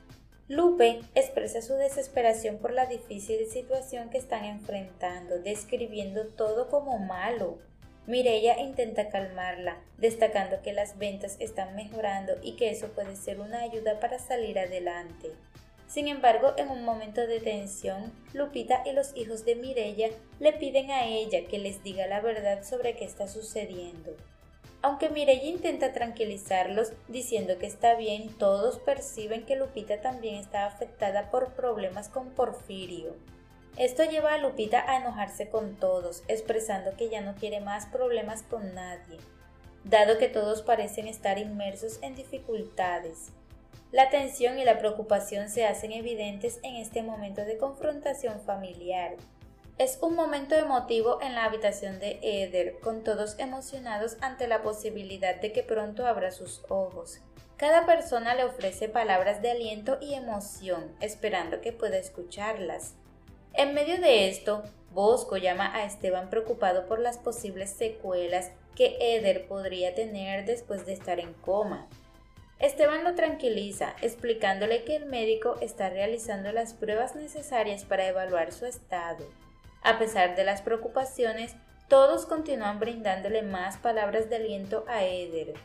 A: Lupe expresa su desesperación por la difícil situación que están enfrentando, describiendo todo como malo. Mireia intenta calmarla, destacando que las ventas están mejorando y que eso puede ser una ayuda para salir adelante. Sin embargo, en un momento de tensión, Lupita y los hijos de Mireia le piden a ella que les diga la verdad sobre qué está sucediendo. Aunque Mireia intenta tranquilizarlos diciendo que está bien, todos perciben que Lupita también está afectada por problemas con Porfirio. Esto lleva a Lupita a enojarse con todos, expresando que ya no quiere más problemas con nadie, dado que todos parecen estar inmersos en dificultades. La tensión y la preocupación se hacen evidentes en este momento de confrontación familiar. Es un momento emotivo en la habitación de Eder, con todos emocionados ante la posibilidad de que pronto abra sus ojos. Cada persona le ofrece palabras de aliento y emoción, esperando que pueda escucharlas. En medio de esto, Bosco llama a Esteban preocupado por las posibles secuelas que Eder podría tener después de estar en coma. Esteban lo tranquiliza, explicándole que el médico está realizando las pruebas necesarias para evaluar su estado. A pesar de las preocupaciones, todos continúan brindándole más palabras de aliento a Eder.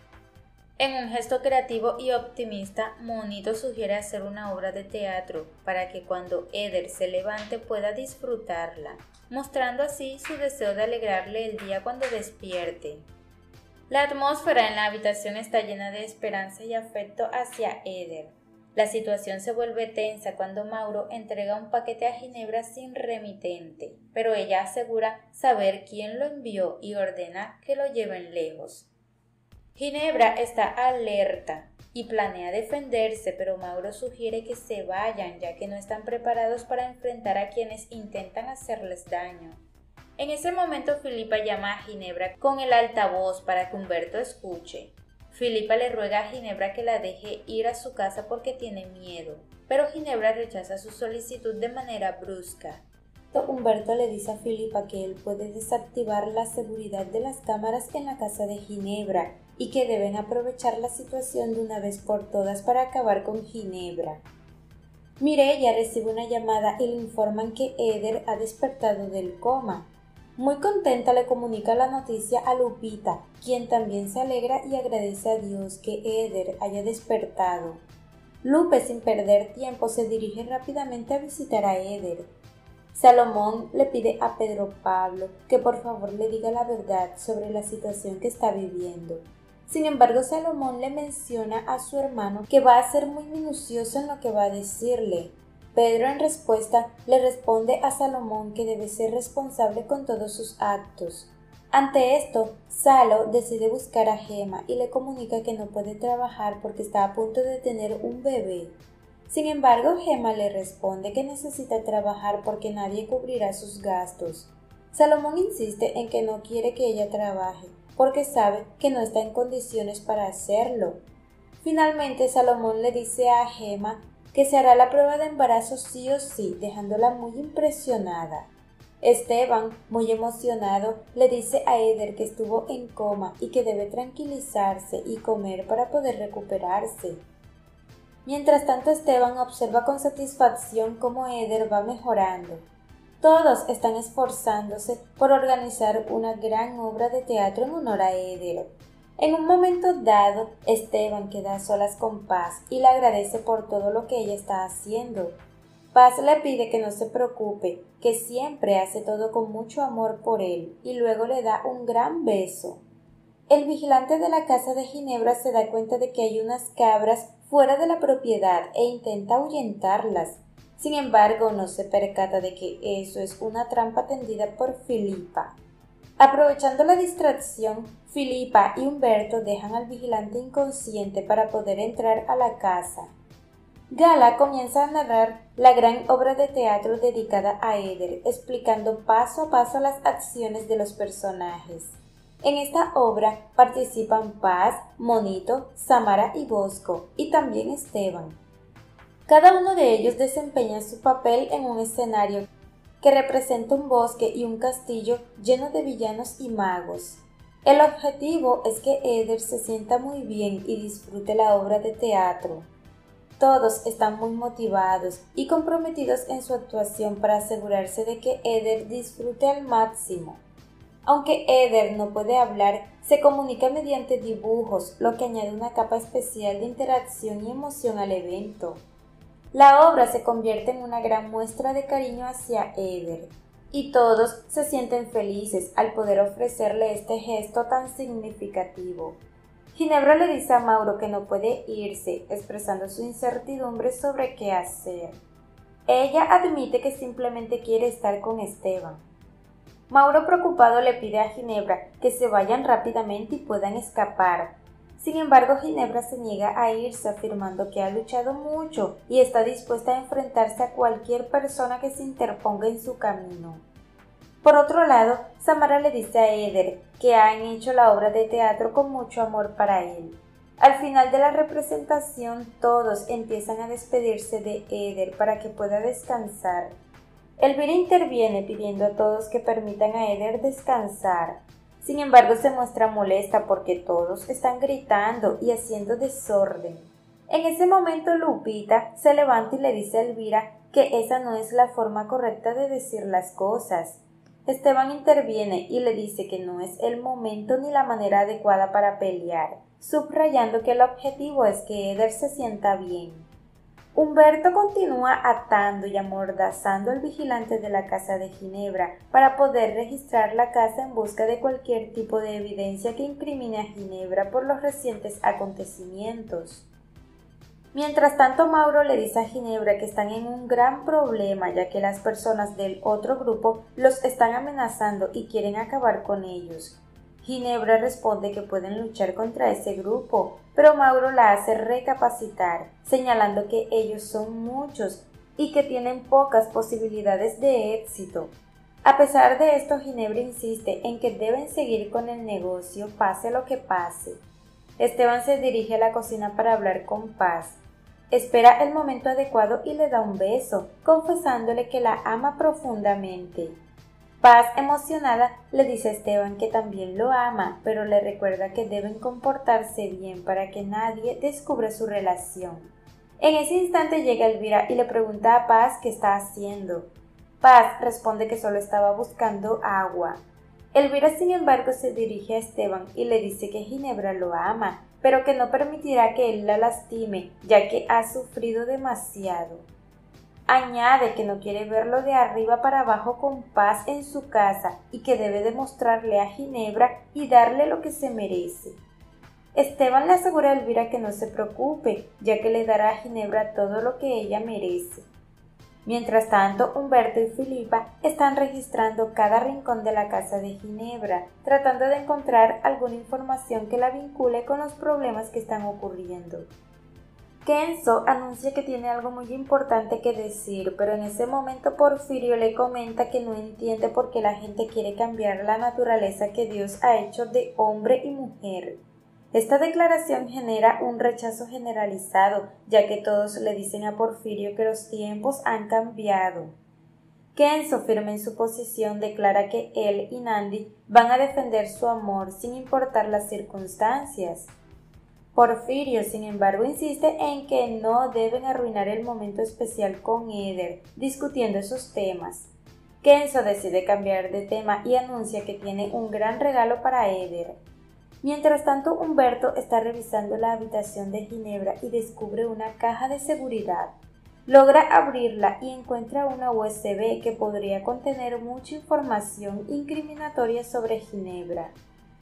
A: En un gesto creativo y optimista, Monito sugiere hacer una obra de teatro para que cuando Eder se levante pueda disfrutarla, mostrando así su deseo de alegrarle el día cuando despierte. La atmósfera en la habitación está llena de esperanza y afecto hacia Eder. La situación se vuelve tensa cuando Mauro entrega un paquete a Ginebra sin remitente, pero ella asegura saber quién lo envió y ordena que lo lleven lejos. Ginebra está alerta y planea defenderse, pero Mauro sugiere que se vayan ya que no están preparados para enfrentar a quienes intentan hacerles daño. En ese momento Filipa llama a Ginebra con el altavoz para que Humberto escuche. Filipa le ruega a Ginebra que la deje ir a su casa porque tiene miedo, pero Ginebra rechaza su solicitud de manera brusca. Humberto le dice a Filipa que él puede desactivar la seguridad de las cámaras en la casa de Ginebra y que deben aprovechar la situación de una vez por todas para acabar con Ginebra. Mireia recibe una llamada y le informan que Eder ha despertado del coma. Muy contenta le comunica la noticia a Lupita, quien también se alegra y agradece a Dios que Eder haya despertado. Lupe, sin perder tiempo, se dirige rápidamente a visitar a Eder. Salomón le pide a Pedro Pablo que por favor le diga la verdad sobre la situación que está viviendo. Sin embargo, Salomón le menciona a su hermano que va a ser muy minucioso en lo que va a decirle. Pedro en respuesta le responde a Salomón que debe ser responsable con todos sus actos. Ante esto, Salo decide buscar a Gema y le comunica que no puede trabajar porque está a punto de tener un bebé. Sin embargo, Gema le responde que necesita trabajar porque nadie cubrirá sus gastos. Salomón insiste en que no quiere que ella trabaje porque sabe que no está en condiciones para hacerlo. Finalmente, Salomón le dice a Gema que se hará la prueba de embarazo sí o sí, dejándola muy impresionada. Esteban, muy emocionado, le dice a Eder que estuvo en coma y que debe tranquilizarse y comer para poder recuperarse. Mientras tanto, Esteban observa con satisfacción cómo Eder va mejorando. Todos están esforzándose por organizar una gran obra de teatro en honor a Eder. En un momento dado, Esteban queda a solas con Paz y le agradece por todo lo que ella está haciendo. Paz le pide que no se preocupe, que siempre hace todo con mucho amor por él, y luego le da un gran beso. El vigilante de la casa de Ginebra se da cuenta de que hay unas cabras fuera de la propiedad e intenta ahuyentarlas. Sin embargo, no se percata de que eso es una trampa tendida por Filipa. Aprovechando la distracción, Filipa y Humberto dejan al vigilante inconsciente para poder entrar a la casa. Gala comienza a narrar la gran obra de teatro dedicada a Eder, explicando paso a paso las acciones de los personajes. En esta obra participan Paz, Monito, Samara y Bosco, y también Esteban. Cada uno de ellos desempeña su papel en un escenario que representa un bosque y un castillo lleno de villanos y magos. El objetivo es que Eder se sienta muy bien y disfrute la obra de teatro. Todos están muy motivados y comprometidos en su actuación para asegurarse de que Eder disfrute al máximo. Aunque Eder no puede hablar, se comunica mediante dibujos, lo que añade una capa especial de interacción y emoción al evento. La obra se convierte en una gran muestra de cariño hacia Eder, y todos se sienten felices al poder ofrecerle este gesto tan significativo. Ginebra le dice a Mauro que no puede irse, expresando su incertidumbre sobre qué hacer. Ella admite que simplemente quiere estar con Esteban. Mauro, preocupado, le pide a Ginebra que se vayan rápidamente y puedan escapar. Sin embargo, Ginebra se niega a irse, afirmando que ha luchado mucho y está dispuesta a enfrentarse a cualquier persona que se interponga en su camino. Por otro lado, Samara le dice a Eder que han hecho la obra de teatro con mucho amor para él. Al final de la representación, todos empiezan a despedirse de Eder para que pueda descansar. Elvira interviene pidiendo a todos que permitan a Eder descansar. Sin embargo, se muestra molesta porque todos están gritando y haciendo desorden. En ese momento, Lupita se levanta y le dice a Elvira que esa no es la forma correcta de decir las cosas. Esteban interviene y le dice que no es el momento ni la manera adecuada para pelear, subrayando que el objetivo es que Eder se sienta bien. Humberto continúa atando y amordazando al vigilante de la casa de Ginebra para poder registrar la casa en busca de cualquier tipo de evidencia que incrimine a Ginebra por los recientes acontecimientos. Mientras tanto, Mauro le dice a Ginebra que están en un gran problema, ya que las personas del otro grupo los están amenazando y quieren acabar con ellos. Ginebra responde que pueden luchar contra ese grupo, pero Mauro la hace recapacitar, señalando que ellos son muchos y que tienen pocas posibilidades de éxito. A pesar de esto, Ginebra insiste en que deben seguir con el negocio, pase lo que pase. Esteban se dirige a la cocina para hablar con Paz. Espera el momento adecuado y le da un beso, confesándole que la ama profundamente. Paz, emocionada, le dice a Esteban que también lo ama, pero le recuerda que deben comportarse bien para que nadie descubra su relación. En ese instante llega Elvira y le pregunta a Paz qué está haciendo. Paz responde que solo estaba buscando agua. Elvira, sin embargo, se dirige a Esteban y le dice que Ginebra lo ama, pero que no permitirá que él la lastime, ya que ha sufrido demasiado. Añade que no quiere verlo de arriba para abajo con Paz en su casa y que debe demostrarle a Ginebra y darle lo que se merece. Esteban le asegura a Elvira que no se preocupe, ya que le dará a Ginebra todo lo que ella merece. Mientras tanto, Humberto y Filipa están registrando cada rincón de la casa de Ginebra, tratando de encontrar alguna información que la vincule con los problemas que están ocurriendo. Kenzo anuncia que tiene algo muy importante que decir, pero en ese momento Porfirio le comenta que no entiende por qué la gente quiere cambiar la naturaleza que Dios ha hecho de hombre y mujer. Esta declaración genera un rechazo generalizado, ya que todos le dicen a Porfirio que los tiempos han cambiado. Kenzo, firme en su posición, declara que él y Nandi van a defender su amor sin importar las circunstancias. Porfirio, sin embargo, insiste en que no deben arruinar el momento especial con Eder, discutiendo esos temas. Kenzo decide cambiar de tema y anuncia que tiene un gran regalo para Eder. Mientras tanto, Humberto está revisando la habitación de Ginebra y descubre una caja de seguridad. Logra abrirla y encuentra una U S B que podría contener mucha información incriminatoria sobre Ginebra.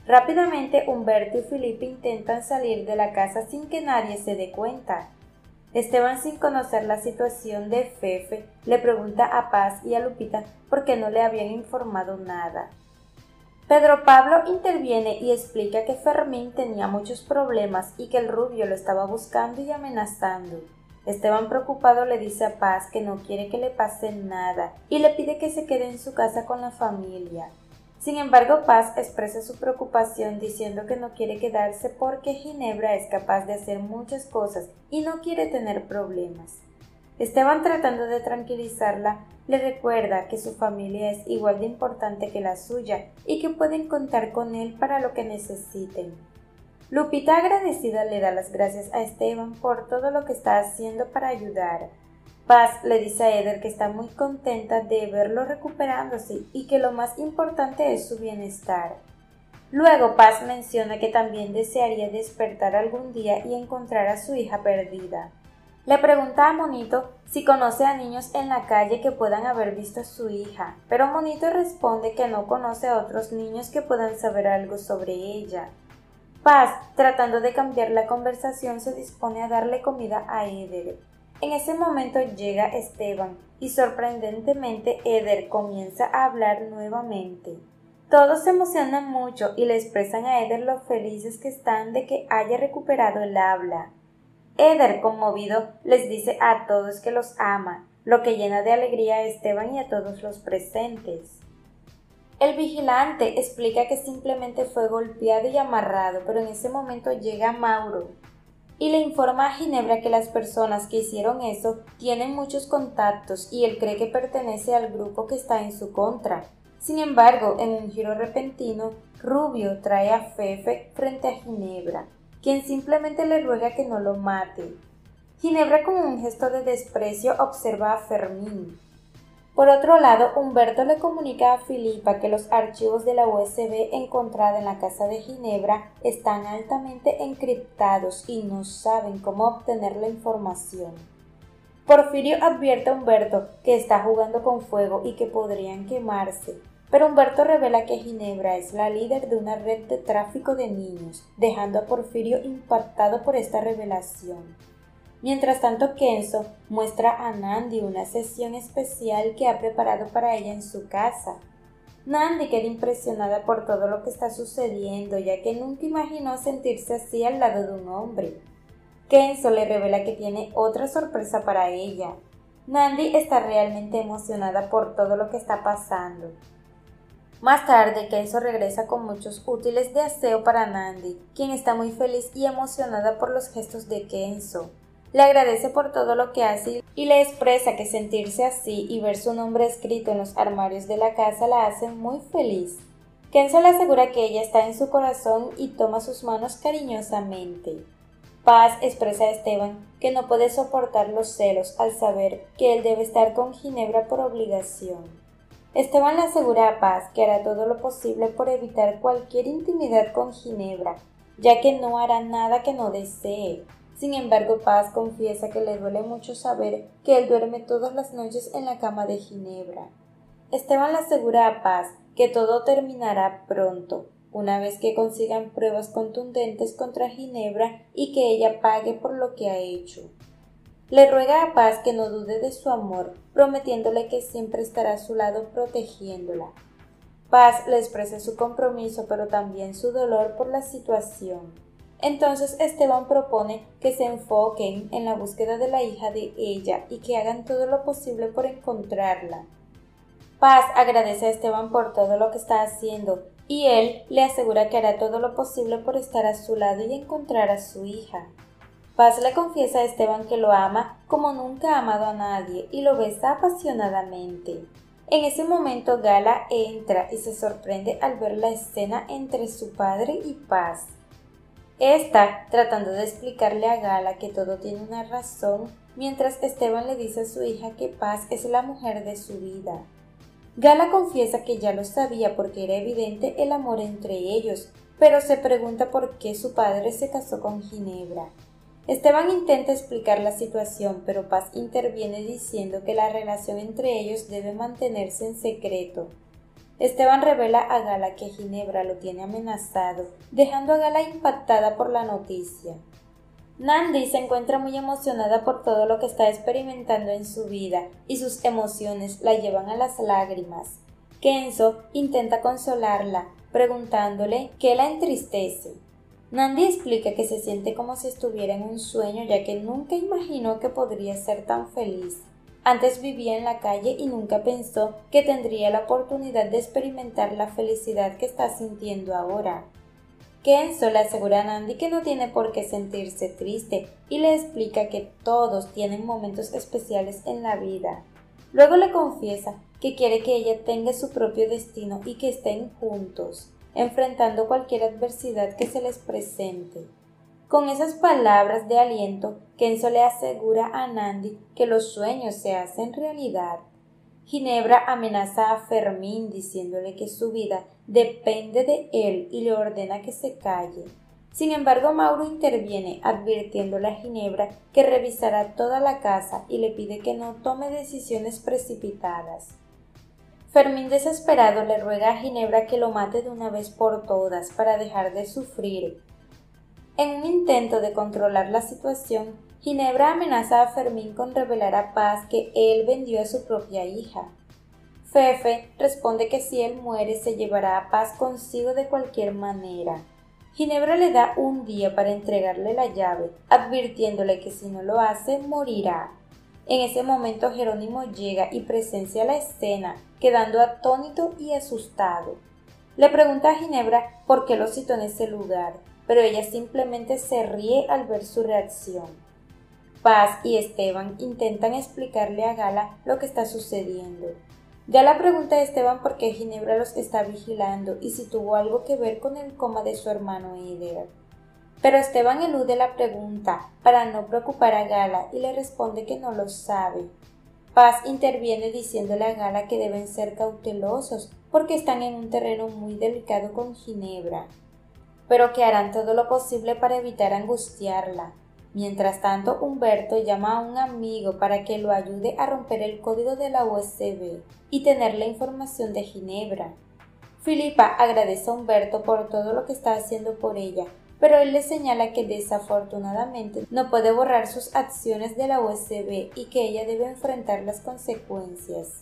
A: Rápidamente Humberto y Felipe intentan salir de la casa sin que nadie se dé cuenta. Esteban, sin conocer la situación de Fefe, le pregunta a Paz y a Lupita por qué no le habían informado nada. Pedro Pablo interviene y explica que Fermín tenía muchos problemas y que el rubio lo estaba buscando y amenazando. Esteban, preocupado, le dice a Paz que no quiere que le pase nada y le pide que se quede en su casa con la familia. Sin embargo, Paz expresa su preocupación diciendo que no quiere quedarse porque Ginebra es capaz de hacer muchas cosas y no quiere tener problemas. Esteban, tratando de tranquilizarla, le recuerda que su familia es igual de importante que la suya y que pueden contar con él para lo que necesiten. Lupita, agradecida, le da las gracias a Esteban por todo lo que está haciendo para ayudar. Paz le dice a Eder que está muy contenta de verlo recuperándose y que lo más importante es su bienestar. Luego Paz menciona que también desearía despertar algún día y encontrar a su hija perdida. Le pregunta a Monito si conoce a niños en la calle que puedan haber visto a su hija, pero Monito responde que no conoce a otros niños que puedan saber algo sobre ella. Paz, tratando de cambiar la conversación, se dispone a darle comida a Eder. En ese momento llega Esteban y sorprendentemente Eder comienza a hablar nuevamente. Todos se emocionan mucho y le expresan a Eder lo felices que están de que haya recuperado el habla. Eder, conmovido, les dice a todos que los ama, lo que llena de alegría a Esteban y a todos los presentes. El vigilante explica que simplemente fue golpeado y amarrado, pero en ese momento llega Mauro y le informa a Ginebra que las personas que hicieron eso tienen muchos contactos y él cree que pertenece al grupo que está en su contra. Sin embargo, en un giro repentino, Rubio trae a Fefe frente a Ginebra, quien simplemente le ruega que no lo mate. Ginebra, con un gesto de desprecio, observa a Fermín. Por otro lado, Humberto le comunica a Filipa que los archivos de la U S B encontrada en la casa de Ginebra están altamente encriptados y no saben cómo obtener la información. Porfirio advierte a Humberto que está jugando con fuego y que podrían quemarse, pero Humberto revela que Ginebra es la líder de una red de tráfico de niños, dejando a Porfirio impactado por esta revelación. Mientras tanto, Kenzo muestra a Nandi una sesión especial que ha preparado para ella en su casa. Nandi queda impresionada por todo lo que está sucediendo, ya que nunca imaginó sentirse así al lado de un hombre. Kenzo le revela que tiene otra sorpresa para ella. Nandi está realmente emocionada por todo lo que está pasando. Más tarde, Kenzo regresa con muchos útiles de aseo para Nandi, quien está muy feliz y emocionada por los gestos de Kenzo. Le agradece por todo lo que hace y le expresa que sentirse así y ver su nombre escrito en los armarios de la casa la hace muy feliz. Kenzo le asegura que ella está en su corazón y toma sus manos cariñosamente. Paz expresa a Esteban que no puede soportar los celos al saber que él debe estar con Ginebra por obligación. Esteban le asegura a Paz que hará todo lo posible por evitar cualquier intimidad con Ginebra, ya que no hará nada que no desee. Sin embargo, Paz confiesa que le duele mucho saber que él duerme todas las noches en la cama de Ginebra. Esteban le asegura a Paz que todo terminará pronto, una vez que consigan pruebas contundentes contra Ginebra y que ella pague por lo que ha hecho. Le ruega a Paz que no dude de su amor, prometiéndole que siempre estará a su lado protegiéndola. Paz le expresa su compromiso, pero también su dolor por la situación. Entonces Esteban propone que se enfoquen en la búsqueda de la hija de ella y que hagan todo lo posible por encontrarla. Paz agradece a Esteban por todo lo que está haciendo y él le asegura que hará todo lo posible por estar a su lado y encontrar a su hija. Paz le confiesa a Esteban que lo ama como nunca ha amado a nadie y lo besa apasionadamente. En ese momento Gala entra y se sorprende al ver la escena entre su padre y Paz. Esta tratando de explicarle a Gala que todo tiene una razón, mientras Esteban le dice a su hija que Paz es la mujer de su vida. Gala confiesa que ya lo sabía porque era evidente el amor entre ellos, pero se pregunta por qué su padre se casó con Ginebra. Esteban intenta explicar la situación, pero Paz interviene diciendo que la relación entre ellos debe mantenerse en secreto. Esteban revela a Gala que Ginebra lo tiene amenazado, dejando a Gala impactada por la noticia. Nandi se encuentra muy emocionada por todo lo que está experimentando en su vida y sus emociones la llevan a las lágrimas. Kenzo intenta consolarla, preguntándole qué la entristece. Nandi explica que se siente como si estuviera en un sueño, ya que nunca imaginó que podría ser tan feliz. Antes vivía en la calle y nunca pensó que tendría la oportunidad de experimentar la felicidad que está sintiendo ahora. Kenzo le asegura a Nandi que no tiene por qué sentirse triste y le explica que todos tienen momentos especiales en la vida. Luego le confiesa que quiere que ella tenga su propio destino y que estén juntos, enfrentando cualquier adversidad que se les presente. Con esas palabras de aliento, Kenzo le asegura a Nandi que los sueños se hacen realidad. Ginebra amenaza a Fermín diciéndole que su vida depende de él y le ordena que se calle. Sin embargo, Mauro interviene advirtiéndole a Ginebra que revisará toda la casa y le pide que no tome decisiones precipitadas. Fermín desesperado le ruega a Ginebra que lo mate de una vez por todas para dejar de sufrir. En un intento de controlar la situación, Ginebra amenaza a Fermín con revelar a Paz que él vendió a su propia hija. Fefe responde que si él muere se llevará a Paz consigo de cualquier manera. Ginebra le da un día para entregarle la llave, advirtiéndole que si no lo hace, morirá. En ese momento Jerónimo llega y presencia la escena, quedando atónito y asustado. Le pregunta a Ginebra por qué lo citó en ese lugar, pero ella simplemente se ríe al ver su reacción. Paz y Esteban intentan explicarle a Gala lo que está sucediendo. Gala pregunta a Esteban por qué Ginebra los está vigilando y si tuvo algo que ver con el coma de su hermano Eder. Pero Esteban elude la pregunta para no preocupar a Gala y le responde que no lo sabe. Paz interviene diciéndole a Gala que deben ser cautelosos porque están en un terreno muy delicado con Ginebra, pero que harán todo lo posible para evitar angustiarla. Mientras tanto, Humberto llama a un amigo para que lo ayude a romper el código de la U S B y tener la información de Ginebra. Filipa agradece a Humberto por todo lo que está haciendo por ella, pero él le señala que desafortunadamente no puede borrar sus acciones de la U S B y que ella debe enfrentar las consecuencias.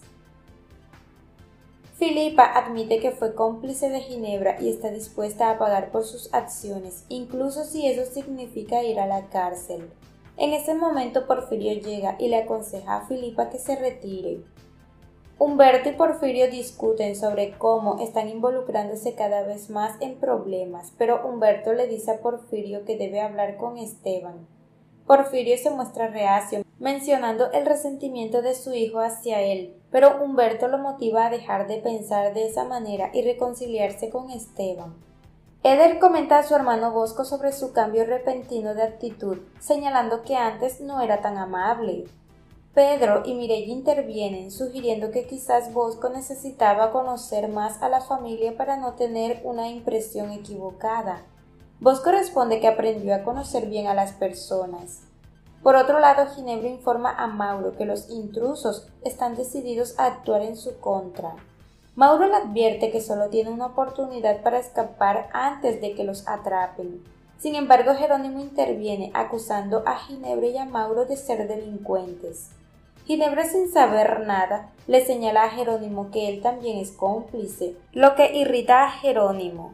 A: Filipa admite que fue cómplice de Ginebra y está dispuesta a pagar por sus acciones, incluso si eso significa ir a la cárcel. En ese momento Porfirio llega y le aconseja a Filipa que se retire. Humberto y Porfirio discuten sobre cómo están involucrándose cada vez más en problemas, pero Humberto le dice a Porfirio que debe hablar con Esteban. Porfirio se muestra reacio, mencionando el resentimiento de su hijo hacia él, pero Humberto lo motiva a dejar de pensar de esa manera y reconciliarse con Esteban. Eder comenta a su hermano Bosco sobre su cambio repentino de actitud, señalando que antes no era tan amable. Pedro y Mireya intervienen, sugiriendo que quizás Bosco necesitaba conocer más a la familia para no tener una impresión equivocada. Bosco responde que aprendió a conocer bien a las personas. Por otro lado, Ginebra informa a Mauro que los intrusos están decididos a actuar en su contra. Mauro le advierte que solo tiene una oportunidad para escapar antes de que los atrapen. Sin embargo, Jerónimo interviene acusando a Ginebra y a Mauro de ser delincuentes. Ginebra, sin saber nada, le señala a Jerónimo que él también es cómplice, lo que irrita a Jerónimo.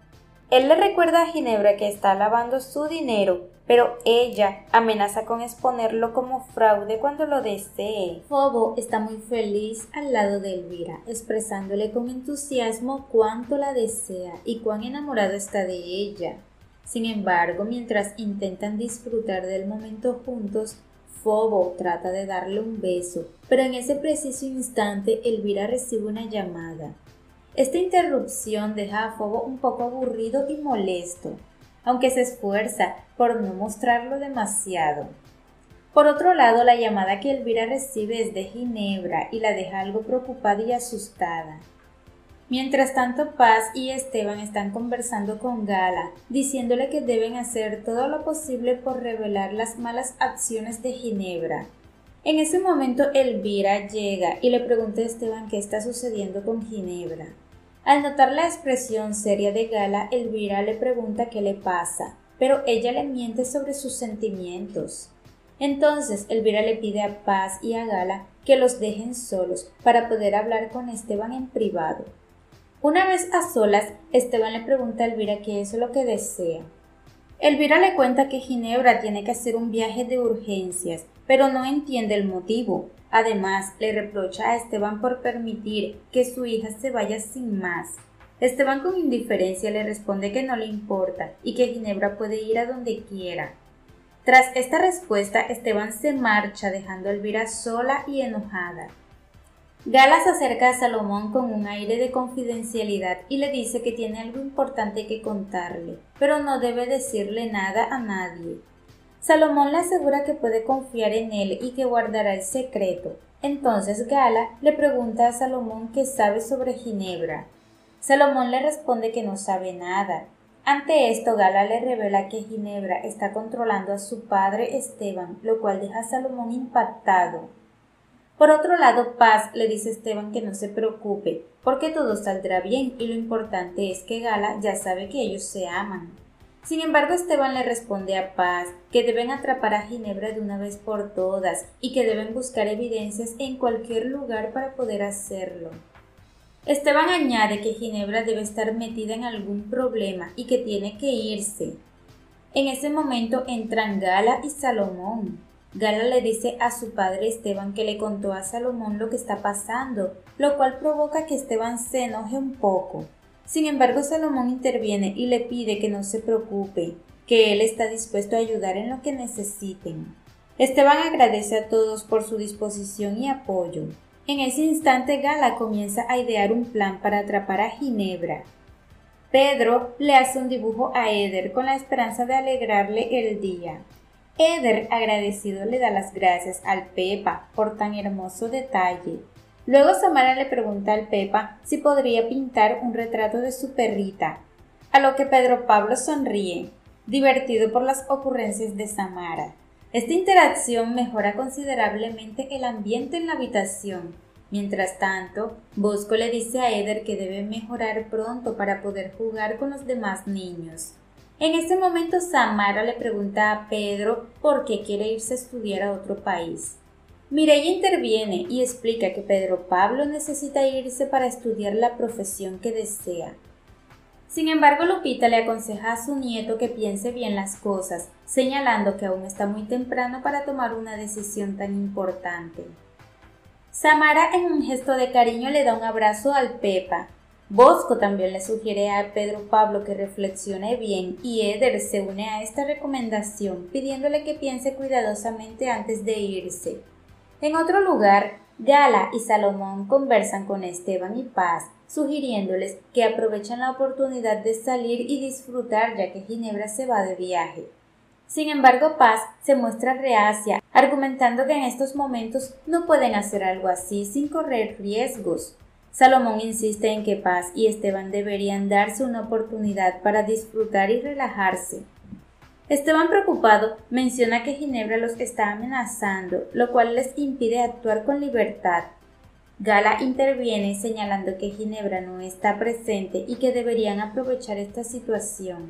A: Él le recuerda a Ginebra que está lavando su dinero, pero ella amenaza con exponerlo como fraude cuando lo desee. Fobo está muy feliz al lado de Elvira, expresándole con entusiasmo cuánto la desea y cuán enamorado está de ella. Sin embargo, mientras intentan disfrutar del momento juntos, Fobo trata de darle un beso, pero en ese preciso instante Elvira recibe una llamada. Esta interrupción deja a Fobo un poco aburrido y molesto, aunque se esfuerza por no mostrarlo demasiado. Por otro lado, la llamada que Elvira recibe es de Ginebra y la deja algo preocupada y asustada. Mientras tanto, Paz y Esteban están conversando con Gala, diciéndole que deben hacer todo lo posible por revelar las malas acciones de Ginebra. En ese momento Elvira llega y le pregunta a Esteban qué está sucediendo con Ginebra. Al notar la expresión seria de Gala, Elvira le pregunta qué le pasa, pero ella le miente sobre sus sentimientos. Entonces Elvira le pide a Paz y a Gala que los dejen solos para poder hablar con Esteban en privado. Una vez a solas, Esteban le pregunta a Elvira qué es lo que desea. Elvira le cuenta que Ginebra tiene que hacer un viaje de urgencias, pero no entiende el motivo. Además, le reprocha a Esteban por permitir que su hija se vaya sin más. Esteban con indiferencia le responde que no le importa y que Ginebra puede ir a donde quiera. Tras esta respuesta, Esteban se marcha dejando a Elvira sola y enojada. Gala se acerca a Salomón con un aire de confidencialidad y le dice que tiene algo importante que contarle, pero no debe decirle nada a nadie. Salomón le asegura que puede confiar en él y que guardará el secreto. Entonces Gala le pregunta a Salomón qué sabe sobre Ginebra. Salomón le responde que no sabe nada. Ante esto, Gala le revela que Ginebra está controlando a su padre Esteban, lo cual deja a Salomón impactado. Por otro lado, Paz le dice a Esteban que no se preocupe, porque todo saldrá bien y lo importante es que Gala ya sabe que ellos se aman. Sin embargo, Esteban le responde a Paz que deben atrapar a Ginebra de una vez por todas y que deben buscar evidencias en cualquier lugar para poder hacerlo. Esteban añade que Ginebra debe estar metida en algún problema y que tiene que irse. En ese momento entran Gala y Salomón. Gala le dice a su padre Esteban que le contó a Salomón lo que está pasando, lo cual provoca que Esteban se enoje un poco. Sin embargo, Salomón interviene y le pide que no se preocupe, que él está dispuesto a ayudar en lo que necesiten. Esteban agradece a todos por su disposición y apoyo. En ese instante, Gala comienza a idear un plan para atrapar a Ginebra. Pedro le hace un dibujo a Eder con la esperanza de alegrarle el día. Eder, agradecido, le da las gracias al Pepa por tan hermoso detalle. Luego Samara le pregunta al Pepa si podría pintar un retrato de su perrita, a lo que Pedro Pablo sonríe, divertido por las ocurrencias de Samara. Esta interacción mejora considerablemente el ambiente en la habitación. Mientras tanto, Bosco le dice a Eder que debe mejorar pronto para poder jugar con los demás niños. En ese momento, Samara le pregunta a Pedro por qué quiere irse a estudiar a otro país. Mireia interviene y explica que Pedro Pablo necesita irse para estudiar la profesión que desea. Sin embargo, Lupita le aconseja a su nieto que piense bien las cosas, señalando que aún está muy temprano para tomar una decisión tan importante. Samara, en un gesto de cariño, le da un abrazo al Pepa. Bosco también le sugiere a Pedro Pablo que reflexione bien y Eder se une a esta recomendación, pidiéndole que piense cuidadosamente antes de irse. En otro lugar, Gala y Salomón conversan con Esteban y Paz, sugiriéndoles que aprovechen la oportunidad de salir y disfrutar ya que Ginebra se va de viaje. Sin embargo, Paz se muestra reacia, argumentando que en estos momentos no pueden hacer algo así sin correr riesgos. Salomón insiste en que Paz y Esteban deberían darse una oportunidad para disfrutar y relajarse. Esteban, preocupado, menciona que Ginebra los está amenazando, lo cual les impide actuar con libertad. Gala interviene señalando que Ginebra no está presente y que deberían aprovechar esta situación.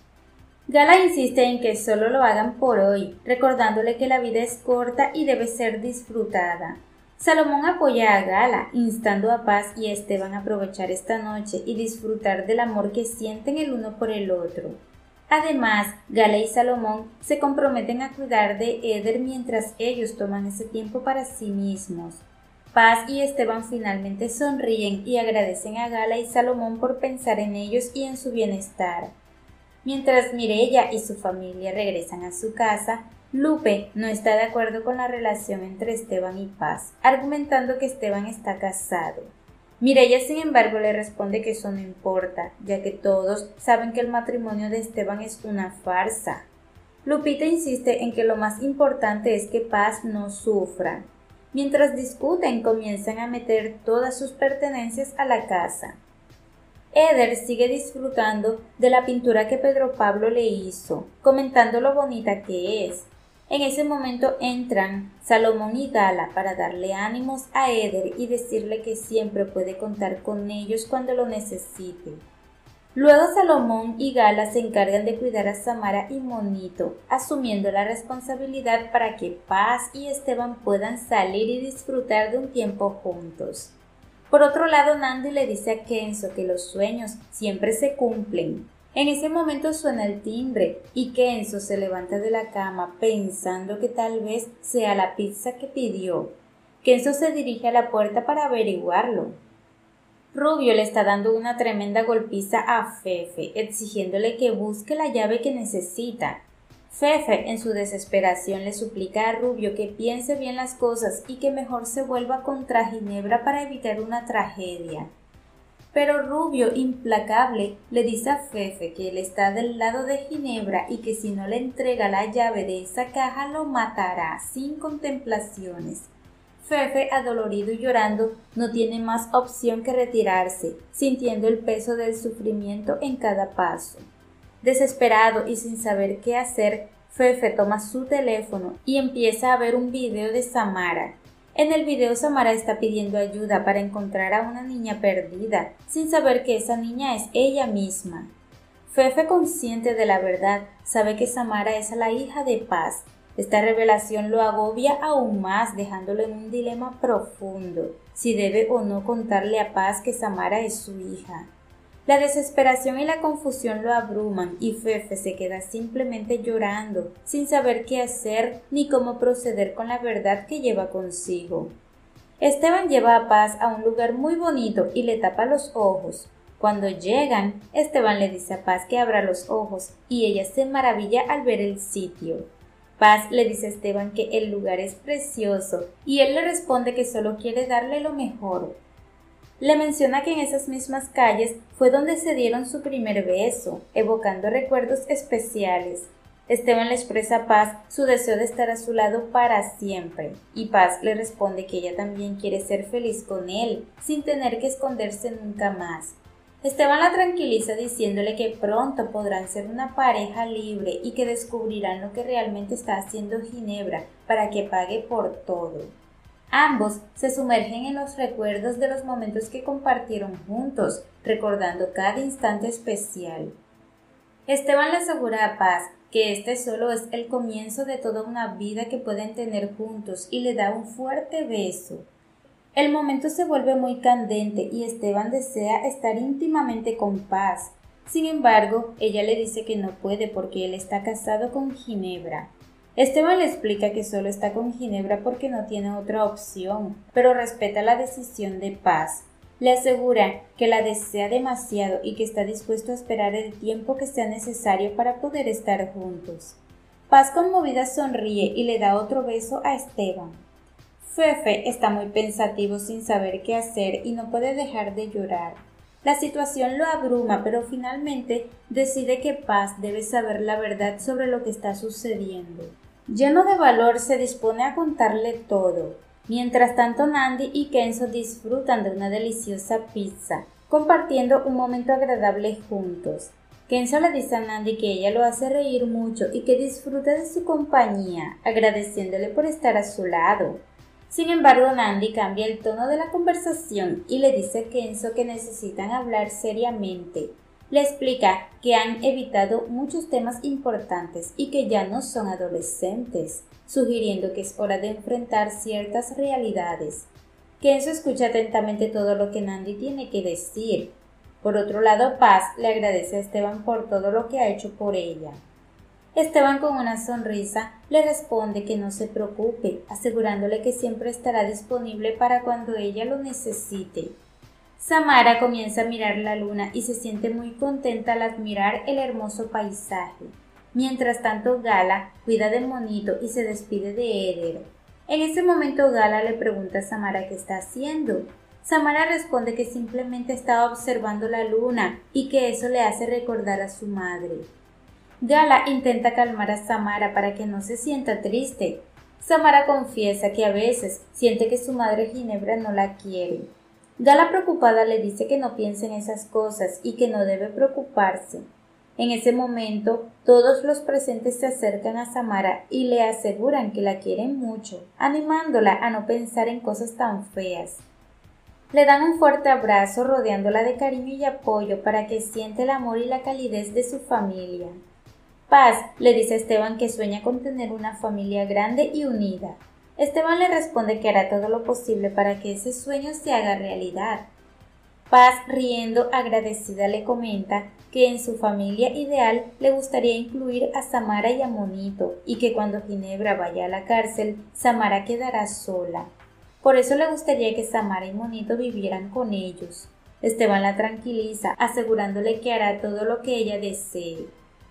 A: Gala insiste en que solo lo hagan por hoy, recordándole que la vida es corta y debe ser disfrutada. Salomón apoya a Gala, instando a Paz y a Esteban a aprovechar esta noche y disfrutar del amor que sienten el uno por el otro. Además, Gala y Salomón se comprometen a cuidar de Eder mientras ellos toman ese tiempo para sí mismos. Paz y Esteban finalmente sonríen y agradecen a Gala y Salomón por pensar en ellos y en su bienestar. Mientras Mireia y su familia regresan a su casa, Lupe no está de acuerdo con la relación entre Esteban y Paz, argumentando que Esteban está casado. Mireia, sin embargo, le responde que eso no importa, ya que todos saben que el matrimonio de Esteban es una farsa. Lupita insiste en que lo más importante es que Paz no sufra. Mientras discuten, comienzan a meter todas sus pertenencias a la casa. Eder sigue disfrutando de la pintura que Pedro Pablo le hizo, comentando lo bonita que es. En ese momento entran Salomón y Gala para darle ánimos a Eder y decirle que siempre puede contar con ellos cuando lo necesite. Luego Salomón y Gala se encargan de cuidar a Samara y Monito, asumiendo la responsabilidad para que Paz y Esteban puedan salir y disfrutar de un tiempo juntos. Por otro lado, Nandi le dice a Kenzo que los sueños siempre se cumplen. En ese momento suena el timbre y Kenzo se levanta de la cama pensando que tal vez sea la pizza que pidió. Kenzo se dirige a la puerta para averiguarlo. Rubio le está dando una tremenda golpiza a Fefe, exigiéndole que busque la llave que necesita. Fefe, en su desesperación, le suplica a Rubio que piense bien las cosas y que mejor se vuelva contra Ginebra para evitar una tragedia. Pero Rubio, implacable, le dice a Fefe que él está del lado de Ginebra y que si no le entrega la llave de esa caja lo matará sin contemplaciones. Fefe, adolorido y llorando, no tiene más opción que retirarse, sintiendo el peso del sufrimiento en cada paso. Desesperado y sin saber qué hacer, Fefe toma su teléfono y empieza a ver un video de Samara. En el video Samara está pidiendo ayuda para encontrar a una niña perdida, sin saber que esa niña es ella misma. Fefe, consciente de la verdad, sabe que Samara es la hija de Paz. Esta revelación lo agobia aún más, dejándolo en un dilema profundo, si debe o no contarle a Paz que Samara es su hija. La desesperación y la confusión lo abruman y Fefe se queda simplemente llorando, sin saber qué hacer ni cómo proceder con la verdad que lleva consigo. Esteban lleva a Paz a un lugar muy bonito y le tapa los ojos. Cuando llegan, Esteban le dice a Paz que abra los ojos y ella se maravilla al ver el sitio. Paz le dice a Esteban que el lugar es precioso y él le responde que solo quiere darle lo mejor. Le menciona que en esas mismas calles fue donde se dieron su primer beso, evocando recuerdos especiales. Esteban le expresa a Paz su deseo de estar a su lado para siempre, y Paz le responde que ella también quiere ser feliz con él, sin tener que esconderse nunca más. Esteban la tranquiliza diciéndole que pronto podrán ser una pareja libre y que descubrirán lo que realmente está haciendo Ginebra para que pague por todo. Ambos se sumergen en los recuerdos de los momentos que compartieron juntos, recordando cada instante especial. Esteban le asegura a Paz que este solo es el comienzo de toda una vida que pueden tener juntos y le da un fuerte beso. El momento se vuelve muy candente y Esteban desea estar íntimamente con Paz. Sin embargo, ella le dice que no puede porque él está casado con Ginebra. Esteban le explica que solo está con Ginebra porque no tiene otra opción, pero respeta la decisión de Paz. Le asegura que la desea demasiado y que está dispuesto a esperar el tiempo que sea necesario para poder estar juntos. Paz, conmovida, sonríe y le da otro beso a Esteban. Fefe está muy pensativo sin saber qué hacer y no puede dejar de llorar. La situación lo abruma, pero finalmente decide que Paz debe saber la verdad sobre lo que está sucediendo. Lleno de valor, se dispone a contarle todo. Mientras tanto, Nandi y Kenzo disfrutan de una deliciosa pizza, compartiendo un momento agradable juntos. Kenzo le dice a Nandi que ella lo hace reír mucho y que disfruta de su compañía, agradeciéndole por estar a su lado. Sin embargo, Nandi cambia el tono de la conversación y le dice a Kenzo que necesitan hablar seriamente. Le explica que han evitado muchos temas importantes y que ya no son adolescentes, sugiriendo que es hora de enfrentar ciertas realidades. Kenzo escucha atentamente todo lo que Nandi tiene que decir. Por otro lado, Paz le agradece a Esteban por todo lo que ha hecho por ella. Esteban, con una sonrisa, le responde que no se preocupe, asegurándole que siempre estará disponible para cuando ella lo necesite. Samara comienza a mirar la luna y se siente muy contenta al admirar el hermoso paisaje. Mientras tanto, Gala cuida de Monito y se despide de Eder. En ese momento, Gala le pregunta a Samara qué está haciendo. Samara responde que simplemente estaba observando la luna y que eso le hace recordar a su madre. Gala intenta calmar a Samara para que no se sienta triste. Samara confiesa que a veces siente que su madre Ginebra no la quiere. Gala, preocupada, le dice que no piense en esas cosas y que no debe preocuparse. En ese momento, todos los presentes se acercan a Samara y le aseguran que la quieren mucho, animándola a no pensar en cosas tan feas. Le dan un fuerte abrazo rodeándola de cariño y apoyo para que siente el amor y la calidez de su familia. Paz le dice a Esteban que sueña con tener una familia grande y unida. Esteban le responde que hará todo lo posible para que ese sueño se haga realidad. Paz, riendo agradecida, le comenta que en su familia ideal le gustaría incluir a Samara y a Monito y que cuando Ginebra vaya a la cárcel, Samara quedará sola. Por eso le gustaría que Samara y Monito vivieran con ellos. Esteban la tranquiliza, asegurándole que hará todo lo que ella desee.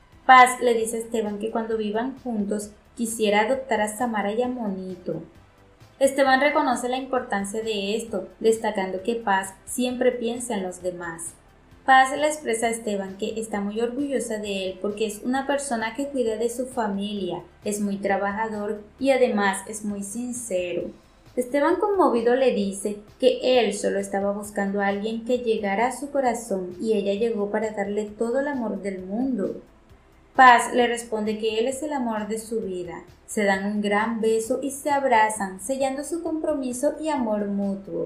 A: Paz le dice a Esteban que cuando vivan juntos quisiera adoptar a Samara y a Monito. Esteban reconoce la importancia de esto, destacando que Paz siempre piensa en los demás. Paz le expresa a Esteban que está muy orgullosa de él porque es una persona que cuida de su familia, es muy trabajador y además es muy sincero. Esteban, conmovido, le dice que él solo estaba buscando a alguien que llegara a su corazón y ella llegó para darle todo el amor del mundo. Paz le responde que él es el amor de su vida. Se dan un gran beso y se abrazan, sellando su compromiso y amor mutuo.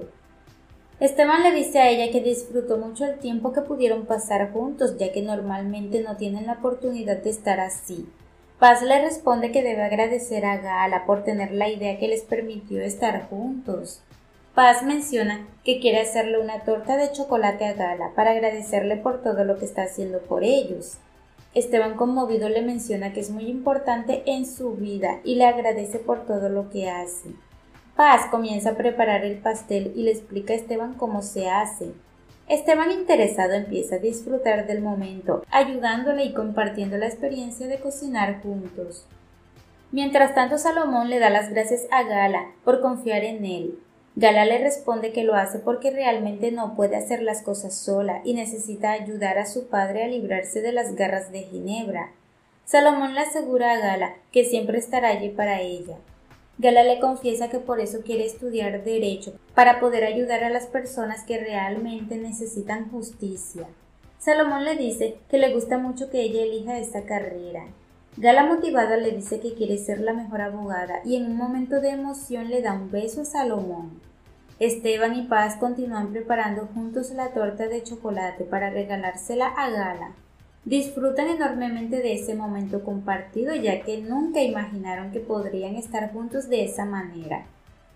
A: Esteban le dice a ella que disfrutó mucho el tiempo que pudieron pasar juntos, ya que normalmente no tienen la oportunidad de estar así. Paz le responde que debe agradecer a Gala por tener la idea que les permitió estar juntos. Paz menciona que quiere hacerle una torta de chocolate a Gala para agradecerle por todo lo que está haciendo por ellos. Esteban, conmovido, le menciona que es muy importante en su vida y le agradece por todo lo que hace. Paz comienza a preparar el pastel y le explica a Esteban cómo se hace. Esteban, interesado, empieza a disfrutar del momento, ayudándole y compartiendo la experiencia de cocinar juntos. Mientras tanto, Salomón le da las gracias a Gala por confiar en él. Gala le responde que lo hace porque realmente no puede hacer las cosas sola y necesita ayudar a su padre a librarse de las garras de Ginebra. Salomón le asegura a Gala que siempre estará allí para ella. Gala le confiesa que por eso quiere estudiar Derecho, para poder ayudar a las personas que realmente necesitan justicia. Salomón le dice que le gusta mucho que ella elija esta carrera. Gala, motivada, le dice que quiere ser la mejor abogada y en un momento de emoción le da un beso a Salomón. Esteban y Paz continúan preparando juntos la torta de chocolate para regalársela a Gala. Disfrutan enormemente de ese momento compartido, ya que nunca imaginaron que podrían estar juntos de esa manera.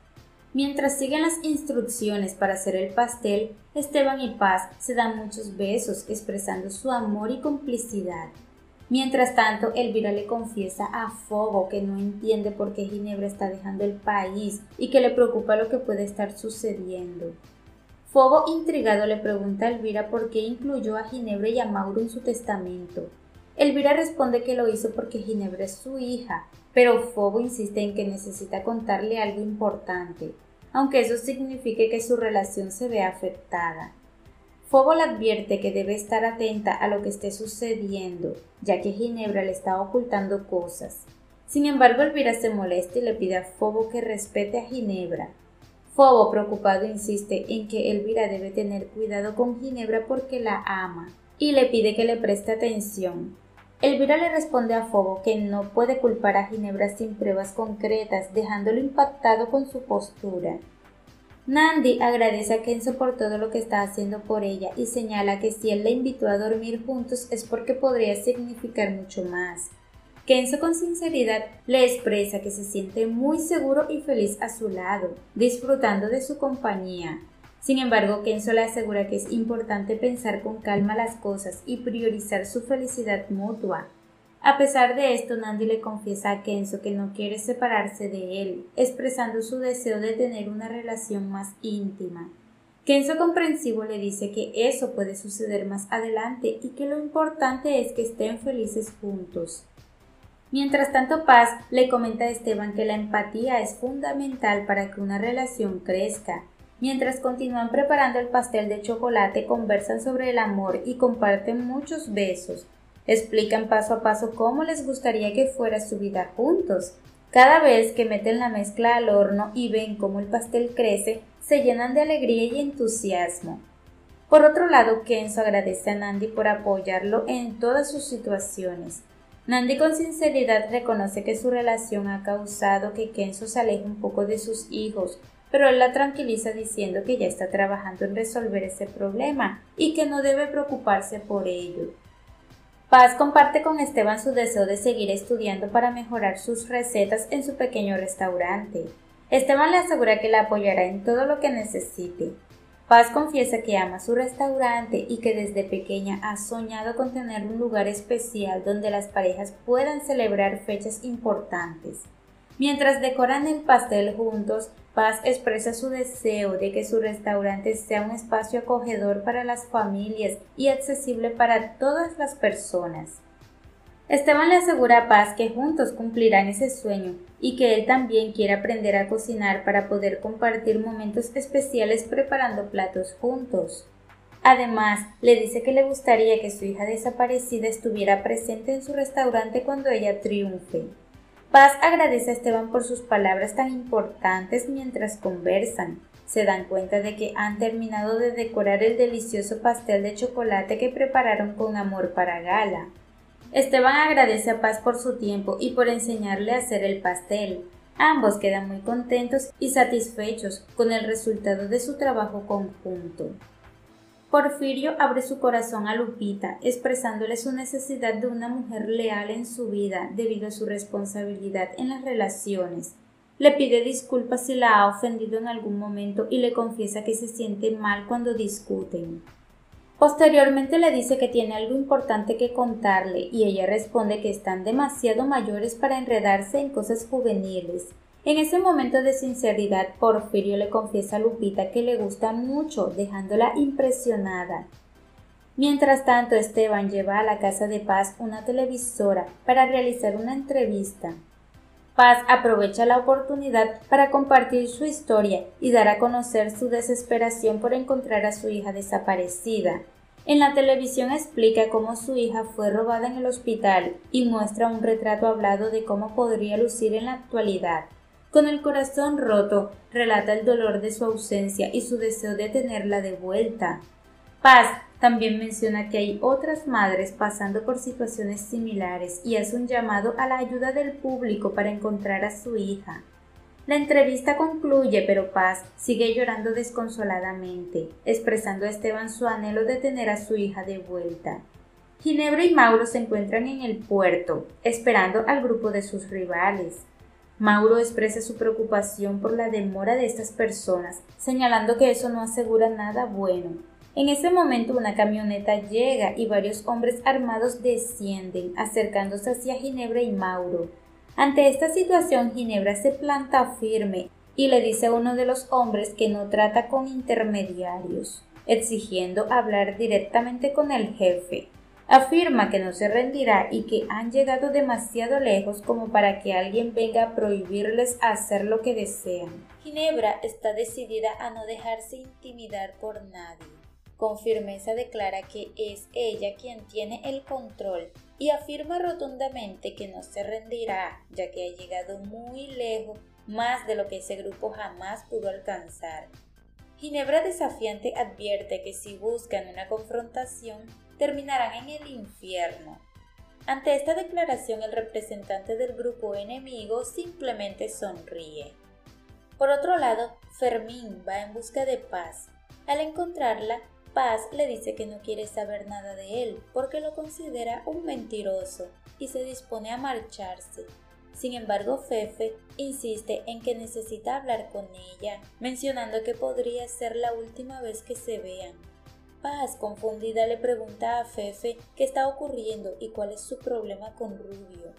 A: Mientras siguen las instrucciones para hacer el pastel, Esteban y Paz se dan muchos besos, expresando su amor y complicidad. Mientras tanto, Elvira le confiesa a Fobo que no entiende por qué Ginebra está dejando el país y que le preocupa lo que puede estar sucediendo. Fobo, intrigado, le pregunta a Elvira por qué incluyó a Ginebra y a Mauro en su testamento. Elvira responde que lo hizo porque Ginebra es su hija, pero Fobo insiste en que necesita contarle algo importante, aunque eso signifique que su relación se vea afectada. Fobo le advierte que debe estar atenta a lo que esté sucediendo, ya que Ginebra le está ocultando cosas. Sin embargo, Elvira se molesta y le pide a Fobo que respete a Ginebra. Fobo, preocupado, insiste en que Elvira debe tener cuidado con Ginebra porque la ama, y le pide que le preste atención. Elvira le responde a Fobo que no puede culpar a Ginebra sin pruebas concretas, dejándolo impactado con su postura. Nandi agradece a Kenzo por todo lo que está haciendo por ella y señala que si él la invitó a dormir juntos es porque podría significar mucho más. Kenzo, con sinceridad, le expresa que se siente muy seguro y feliz a su lado, disfrutando de su compañía. Sin embargo, Kenzo le asegura que es importante pensar con calma las cosas y priorizar su felicidad mutua. A pesar de esto, Nandi le confiesa a Kenzo que no quiere separarse de él, expresando su deseo de tener una relación más íntima. Kenzo, comprensivo, le dice que eso puede suceder más adelante y que lo importante es que estén felices juntos. Mientras tanto, Paz le comenta a Esteban que la empatía es fundamental para que una relación crezca. Mientras continúan preparando el pastel de chocolate, conversan sobre el amor y comparten muchos besos. Explican paso a paso cómo les gustaría que fuera su vida juntos. Cada vez que meten la mezcla al horno y ven cómo el pastel crece, se llenan de alegría y entusiasmo. Por otro lado, Kenzo agradece a Nandi por apoyarlo en todas sus situaciones. Nandi con sinceridad reconoce que su relación ha causado que Kenzo se aleje un poco de sus hijos, pero él la tranquiliza diciendo que ya está trabajando en resolver ese problema y que no debe preocuparse por ello. Paz comparte con Esteban su deseo de seguir estudiando para mejorar sus recetas en su pequeño restaurante. Esteban le asegura que la apoyará en todo lo que necesite. Paz confiesa que ama su restaurante y que desde pequeña ha soñado con tener un lugar especial donde las parejas puedan celebrar fechas importantes. Mientras decoran el pastel juntos, Paz expresa su deseo de que su restaurante sea un espacio acogedor para las familias y accesible para todas las personas. Esteban le asegura a Paz que juntos cumplirán ese sueño y que él también quiere aprender a cocinar para poder compartir momentos especiales preparando platos juntos. Además, le dice que le gustaría que su hija desaparecida estuviera presente en su restaurante cuando ella triunfe. Paz agradece a Esteban por sus palabras tan importantes mientras conversan. Se dan cuenta de que han terminado de decorar el delicioso pastel de chocolate que prepararon con amor para Gala. Esteban agradece a Paz por su tiempo y por enseñarle a hacer el pastel. Ambos quedan muy contentos y satisfechos con el resultado de su trabajo conjunto. Porfirio abre su corazón a Lupita, expresándole su necesidad de una mujer leal en su vida debido a su responsabilidad en las relaciones. Le pide disculpas si la ha ofendido en algún momento y le confiesa que se siente mal cuando discuten. Posteriormente le dice que tiene algo importante que contarle y ella responde que están demasiado mayores para enredarse en cosas juveniles. En ese momento de sinceridad, Porfirio le confiesa a Lupita que le gusta mucho, dejándola impresionada. Mientras tanto, Esteban lleva a la casa de Paz una televisora para realizar una entrevista. Paz aprovecha la oportunidad para compartir su historia y dar a conocer su desesperación por encontrar a su hija desaparecida. En la televisión explica cómo su hija fue robada en el hospital y muestra un retrato hablado de cómo podría lucir en la actualidad. Con el corazón roto, relata el dolor de su ausencia y su deseo de tenerla de vuelta. Paz también menciona que hay otras madres pasando por situaciones similares y hace un llamado a la ayuda del público para encontrar a su hija. La entrevista concluye, pero Paz sigue llorando desconsoladamente, expresando a Esteban su anhelo de tener a su hija de vuelta. Ginebra y Mauro se encuentran en el puerto, esperando al grupo de sus rivales. Mauro expresa su preocupación por la demora de estas personas, señalando que eso no asegura nada bueno. En ese momento una camioneta llega y varios hombres armados descienden, acercándose hacia Ginebra y Mauro. Ante esta situación, Ginebra se planta firme y le dice a uno de los hombres que no trata con intermediarios, exigiendo hablar directamente con el jefe. Afirma que no se rendirá y que han llegado demasiado lejos como para que alguien venga a prohibirles hacer lo que desean. Ginebra está decidida a no dejarse intimidar por nadie. Con firmeza declara que es ella quien tiene el control y afirma rotundamente que no se rendirá, ya que ha llegado muy lejos, más de lo que ese grupo jamás pudo alcanzar. Ginebra desafiante advierte que si buscan una confrontación, terminarán en el infierno. Ante esta declaración, el representante del grupo enemigo simplemente sonríe. Por otro lado, Fermín va en busca de Paz. Al encontrarla, Paz le dice que no quiere saber nada de él porque lo considera un mentiroso y se dispone a marcharse. Sin embargo, Fefe insiste en que necesita hablar con ella, mencionando que podría ser la última vez que se vean. Paz, confundida, le pregunta a Fefe qué está ocurriendo y cuál es su problema con Rubio.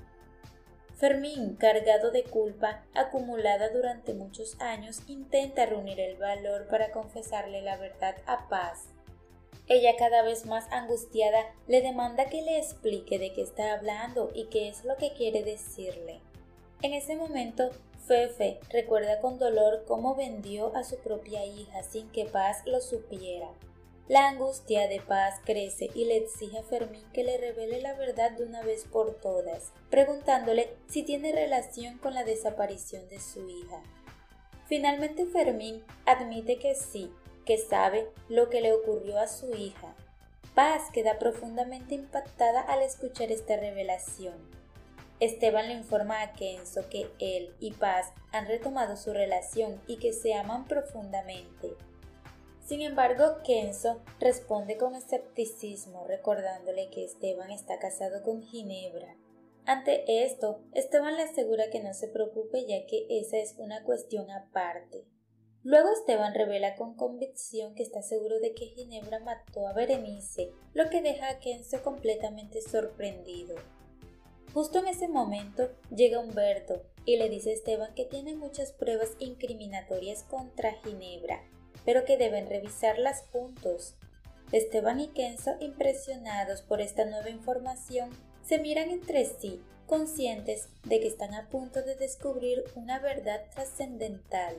A: Fermín, cargado de culpa acumulada durante muchos años, intenta reunir el valor para confesarle la verdad a Paz. Ella, cada vez más angustiada, le demanda que le explique de qué está hablando y qué es lo que quiere decirle. En ese momento, Fefe recuerda con dolor cómo vendió a su propia hija sin que Paz lo supiera. La angustia de Paz crece y le exige a Fermín que le revele la verdad de una vez por todas, preguntándole si tiene relación con la desaparición de su hija. Finalmente Fermín admite que sí, que sabe lo que le ocurrió a su hija. Paz queda profundamente impactada al escuchar esta revelación. Esteban le informa a Kenzo que él y Paz han retomado su relación y que se aman profundamente. Sin embargo, Kenzo responde con escepticismo, recordándole que Esteban está casado con Ginebra. Ante esto, Esteban le asegura que no se preocupe, ya que esa es una cuestión aparte. Luego Esteban revela con convicción que está seguro de que Ginebra mató a Berenice, lo que deja a Kenzo completamente sorprendido. Justo en ese momento llega Humberto y le dice a Esteban que tiene muchas pruebas incriminatorias contra Ginebra, pero que deben revisarlas juntos. Esteban y Kenzo, impresionados por esta nueva información, se miran entre sí, conscientes de que están a punto de descubrir una verdad trascendental.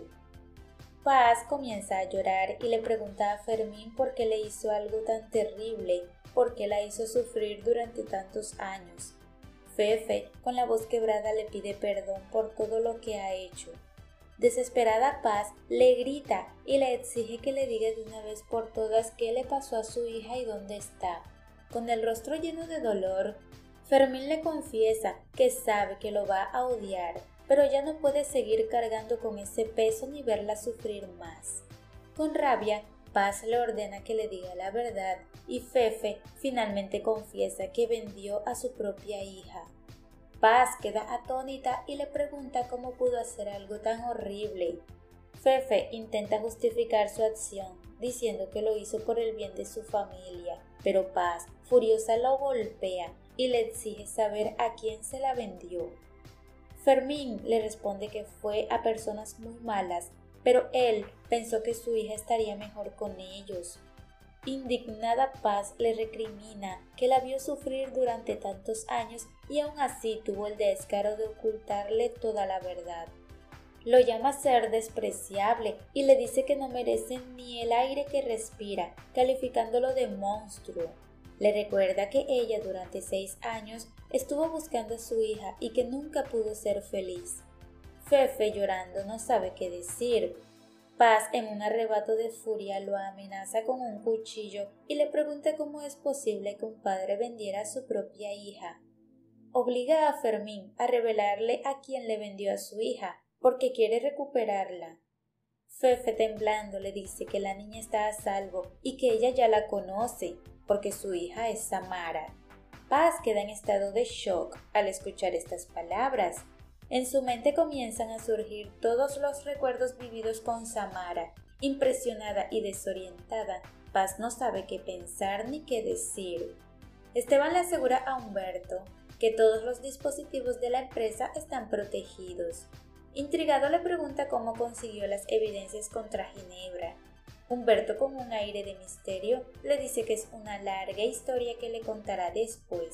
A: Paz comienza a llorar y le pregunta a Fermín por qué le hizo algo tan terrible, por qué la hizo sufrir durante tantos años. Fefe, con la voz quebrada, le pide perdón por todo lo que ha hecho. Desesperada, Paz le grita y le exige que le diga de una vez por todas qué le pasó a su hija y dónde está. Con el rostro lleno de dolor, Fermín le confiesa que sabe que lo va a odiar, pero ya no puede seguir cargando con ese peso ni verla sufrir más. Con rabia, Paz le ordena que le diga la verdad y Fefe finalmente confiesa que vendió a su propia hija. Paz queda atónita y le pregunta cómo pudo hacer algo tan horrible. Fefe intenta justificar su acción, diciendo que lo hizo por el bien de su familia, pero Paz, furiosa, lo golpea y le exige saber a quién se la vendió. Fermín le responde que fue a personas muy malas, pero él pensó que su hija estaría mejor con ellos. Indignada, Paz le recrimina que la vio sufrir durante tantos años y aún así tuvo el descaro de ocultarle toda la verdad. Lo llama ser despreciable y le dice que no merece ni el aire que respira, calificándolo de monstruo. Le recuerda que ella durante seis años estuvo buscando a su hija y que nunca pudo ser feliz. Fefe, llorando, no sabe qué decir. Paz, en un arrebato de furia, lo amenaza con un cuchillo y le pregunta cómo es posible que un padre vendiera a su propia hija. Obliga a Fermín a revelarle a quién le vendió a su hija, porque quiere recuperarla. Fefe, temblando, le dice que la niña está a salvo y que ella ya la conoce, porque su hija es Samara. Paz queda en estado de shock al escuchar estas palabras. En su mente comienzan a surgir todos los recuerdos vividos con Samara. Impresionada y desorientada, Paz no sabe qué pensar ni qué decir. Esteban le asegura a Humberto que todos los dispositivos de la empresa están protegidos. Intrigado, le pregunta cómo consiguió las evidencias contra Ginebra. Humberto, con un aire de misterio, le dice que es una larga historia que le contará después.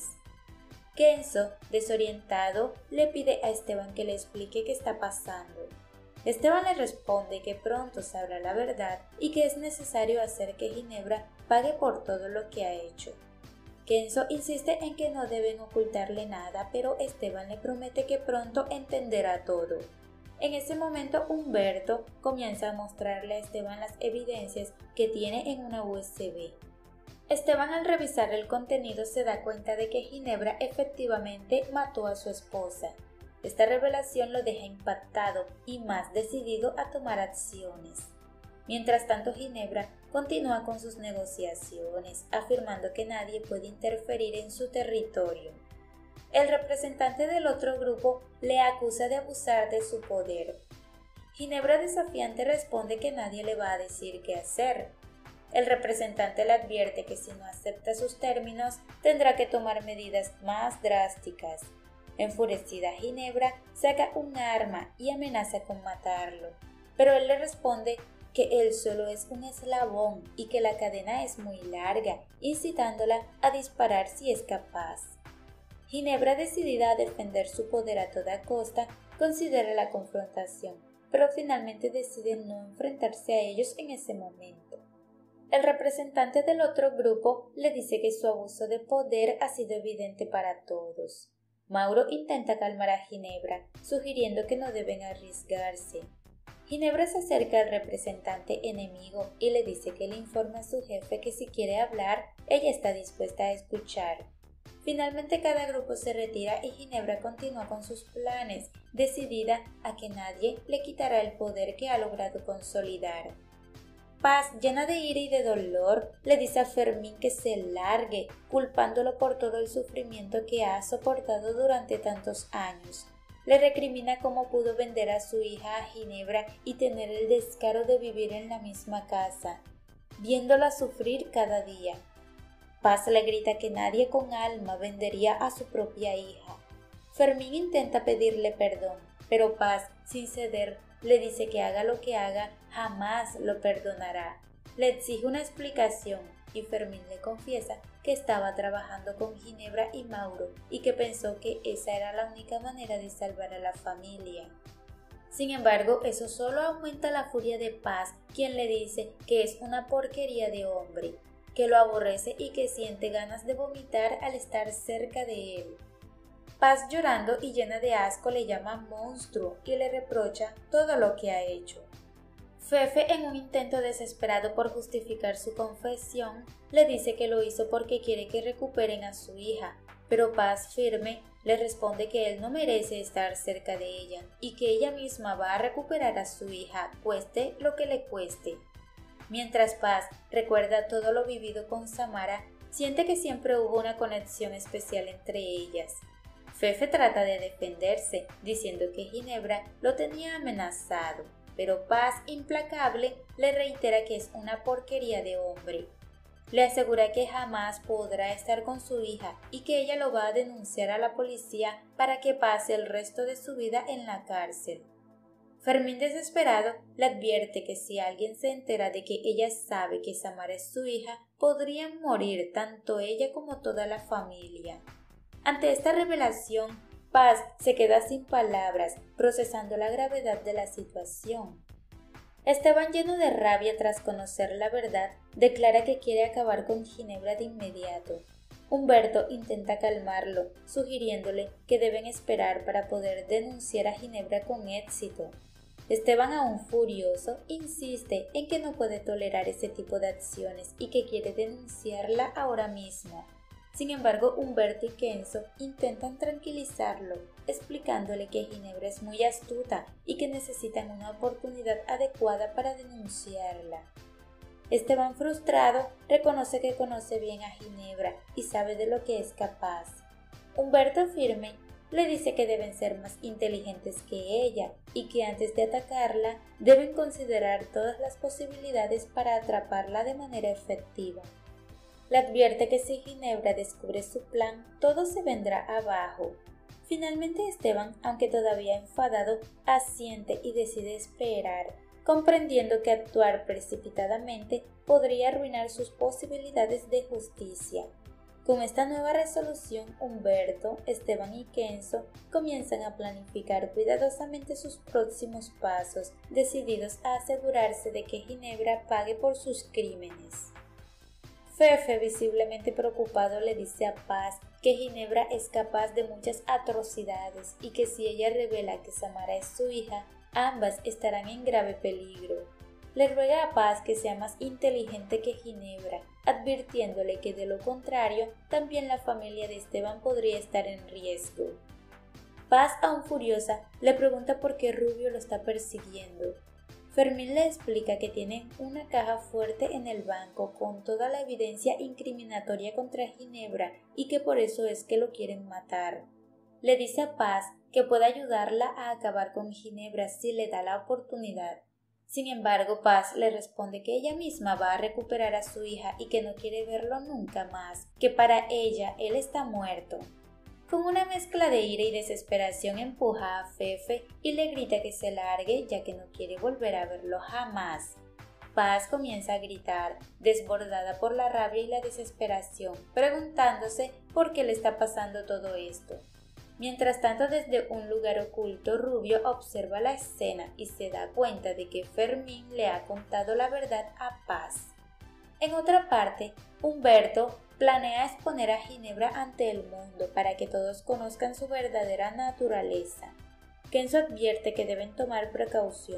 A: Kenzo, desorientado, le pide a Esteban que le explique qué está pasando. Esteban le responde que pronto sabrá la verdad y que es necesario hacer que Ginebra pague por todo lo que ha hecho. Kenzo insiste en que no deben ocultarle nada, pero Esteban le promete que pronto entenderá todo. En ese momento, Humberto comienza a mostrarle a Esteban las evidencias que tiene en una U S B. Esteban, al revisar el contenido, se da cuenta de que Ginebra efectivamente mató a su esposa. Esta revelación lo deja impactado y más decidido a tomar acciones. Mientras tanto, Ginebra continúa con sus negociaciones, afirmando que nadie puede interferir en su territorio. El representante del otro grupo le acusa de abusar de su poder. Ginebra, desafiante, responde que nadie le va a decir qué hacer. El representante le advierte que si no acepta sus términos, tendrá que tomar medidas más drásticas. Enfurecida, Ginebra saca un arma y amenaza con matarlo, pero él le responde que él solo es un eslabón y que la cadena es muy larga, incitándola a disparar si es capaz. Ginebra, decidida a defender su poder a toda costa, considera la confrontación, pero finalmente decide no enfrentarse a ellos en ese momento. El representante del otro grupo le dice que su abuso de poder ha sido evidente para todos. Mauro intenta calmar a Ginebra, sugiriendo que no deben arriesgarse. Ginebra se acerca al representante enemigo y le dice que le informa a su jefe que si quiere hablar, ella está dispuesta a escuchar. Finalmente cada grupo se retira y Ginebra continúa con sus planes, decidida a que nadie le quitará el poder que ha logrado consolidar. Paz, llena de ira y de dolor, le dice a Fermín que se largue, culpándolo por todo el sufrimiento que ha soportado durante tantos años. Le recrimina cómo pudo vender a su hija a Ginebra y tener el descaro de vivir en la misma casa, viéndola sufrir cada día. Paz le grita que nadie con alma vendería a su propia hija. Fermín intenta pedirle perdón, pero Paz, sin ceder, le dice que haga lo que haga, jamás lo perdonará. Le exige una explicación y Fermín le confiesa que estaba trabajando con Ginebra y Mauro y que pensó que esa era la única manera de salvar a la familia. Sin embargo, eso solo aumenta la furia de Paz, quien le dice que es una porquería de hombre, que lo aborrece y que siente ganas de vomitar al estar cerca de él. Paz, llorando y llena de asco, le llama monstruo y le reprocha todo lo que ha hecho. Fefe, en un intento desesperado por justificar su confesión, le dice que lo hizo porque quiere que recuperen a su hija, pero Paz, firme, le responde que él no merece estar cerca de ella y que ella misma va a recuperar a su hija, cueste lo que le cueste. Mientras Paz recuerda todo lo vivido con Samara, siente que siempre hubo una conexión especial entre ellas. Fefe trata de defenderse, diciendo que Ginebra lo tenía amenazado, pero Paz, implacable, le reitera que es una porquería de hombre. Le asegura que jamás podrá estar con su hija y que ella lo va a denunciar a la policía para que pase el resto de su vida en la cárcel. Fermín, desesperado, le advierte que si alguien se entera de que ella sabe que Samara es su hija, podrían morir tanto ella como toda la familia. Ante esta revelación, Paz se queda sin palabras, procesando la gravedad de la situación. Esteban, lleno de rabia tras conocer la verdad, declara que quiere acabar con Ginebra de inmediato. Humberto intenta calmarlo, sugiriéndole que deben esperar para poder denunciar a Ginebra con éxito. Esteban, aún furioso, insiste en que no puede tolerar ese tipo de acciones y que quiere denunciarla ahora mismo. Sin embargo, Humberto y Kenzo intentan tranquilizarlo, explicándole que Ginebra es muy astuta y que necesitan una oportunidad adecuada para denunciarla. Esteban, frustrado, reconoce que conoce bien a Ginebra y sabe de lo que es capaz. Humberto, firme, le dice que deben ser más inteligentes que ella y que antes de atacarla deben considerar todas las posibilidades para atraparla de manera efectiva. Le advierte que si Ginebra descubre su plan, todo se vendrá abajo. Finalmente Esteban, aunque todavía enfadado, asiente y decide esperar, comprendiendo que actuar precipitadamente podría arruinar sus posibilidades de justicia. Con esta nueva resolución, Humberto, Esteban y Kenzo comienzan a planificar cuidadosamente sus próximos pasos, decididos a asegurarse de que Ginebra pague por sus crímenes. Fefe, visiblemente preocupado, le dice a Paz que Ginebra es capaz de muchas atrocidades y que si ella revela que Samara es su hija, ambas estarán en grave peligro. Le ruega a Paz que sea más inteligente que Ginebra, advirtiéndole que de lo contrario, también la familia de Esteban podría estar en riesgo. Paz, aún furiosa, le pregunta por qué Rubio lo está persiguiendo. Fermín le explica que tienen una caja fuerte en el banco con toda la evidencia incriminatoria contra Ginebra y que por eso es que lo quieren matar. Le dice a Paz que puede ayudarla a acabar con Ginebra si le da la oportunidad. Sin embargo, Paz le responde que ella misma va a recuperar a su hija y que no quiere verlo nunca más, que para ella él está muerto. Con una mezcla de ira y desesperación empuja a Fefe y le grita que se largue ya que no quiere volver a verlo jamás. Paz comienza a gritar, desbordada por la rabia y la desesperación, preguntándose por qué le está pasando todo esto. Mientras tanto, desde un lugar oculto, Rubio observa la escena y se da cuenta de que Fermín le ha contado la verdad a Paz. En otra parte, Humberto planea exponer a Ginebra ante el mundo para que todos conozcan su verdadera naturaleza. Kenzo advierte que deben tomar precauciones,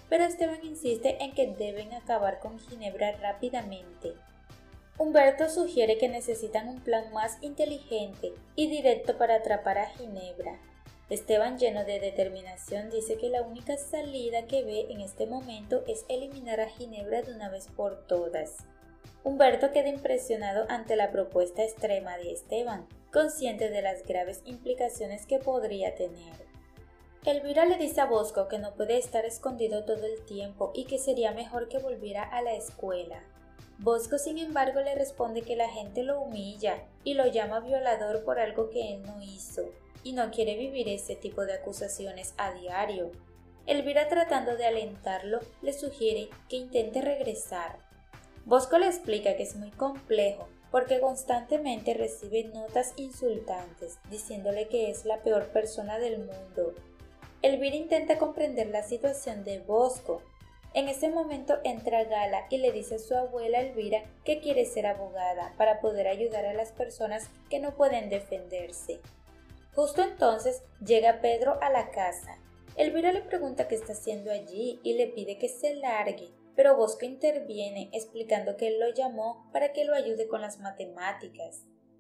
A: pero Esteban insiste en que deben acabar con Ginebra rápidamente. Humberto sugiere que necesitan un plan más inteligente y directo para atrapar a Ginebra. Esteban, lleno de determinación, dice que la única salida que ve en este momento es eliminar a Ginebra de una vez por todas. Humberto queda impresionado ante la propuesta extrema de Esteban, consciente de las graves implicaciones que podría tener. Elvira le dice a Bosco que no puede estar escondido todo el tiempo y que sería mejor que volviera a la escuela. Bosco, sin embargo, le responde que la gente lo humilla y lo llama violador por algo que él no hizo, y no quiere vivir ese tipo de acusaciones a diario. Elvira, tratando de alentarlo, le sugiere que intente regresar. Bosco le explica que es muy complejo, porque constantemente recibe notas insultantes, diciéndole que es la peor persona del mundo. Elvira intenta comprender la situación de Bosco. En ese momento entra Gala y le dice a su abuela Elvira que quiere ser abogada para poder ayudar a las personas que no pueden defenderse. Justo entonces llega Pedro a la casa. Elvira le pregunta qué está haciendo allí y le pide que se largue, pero Bosco interviene explicando que él lo llamó para que lo ayude con las matemáticas.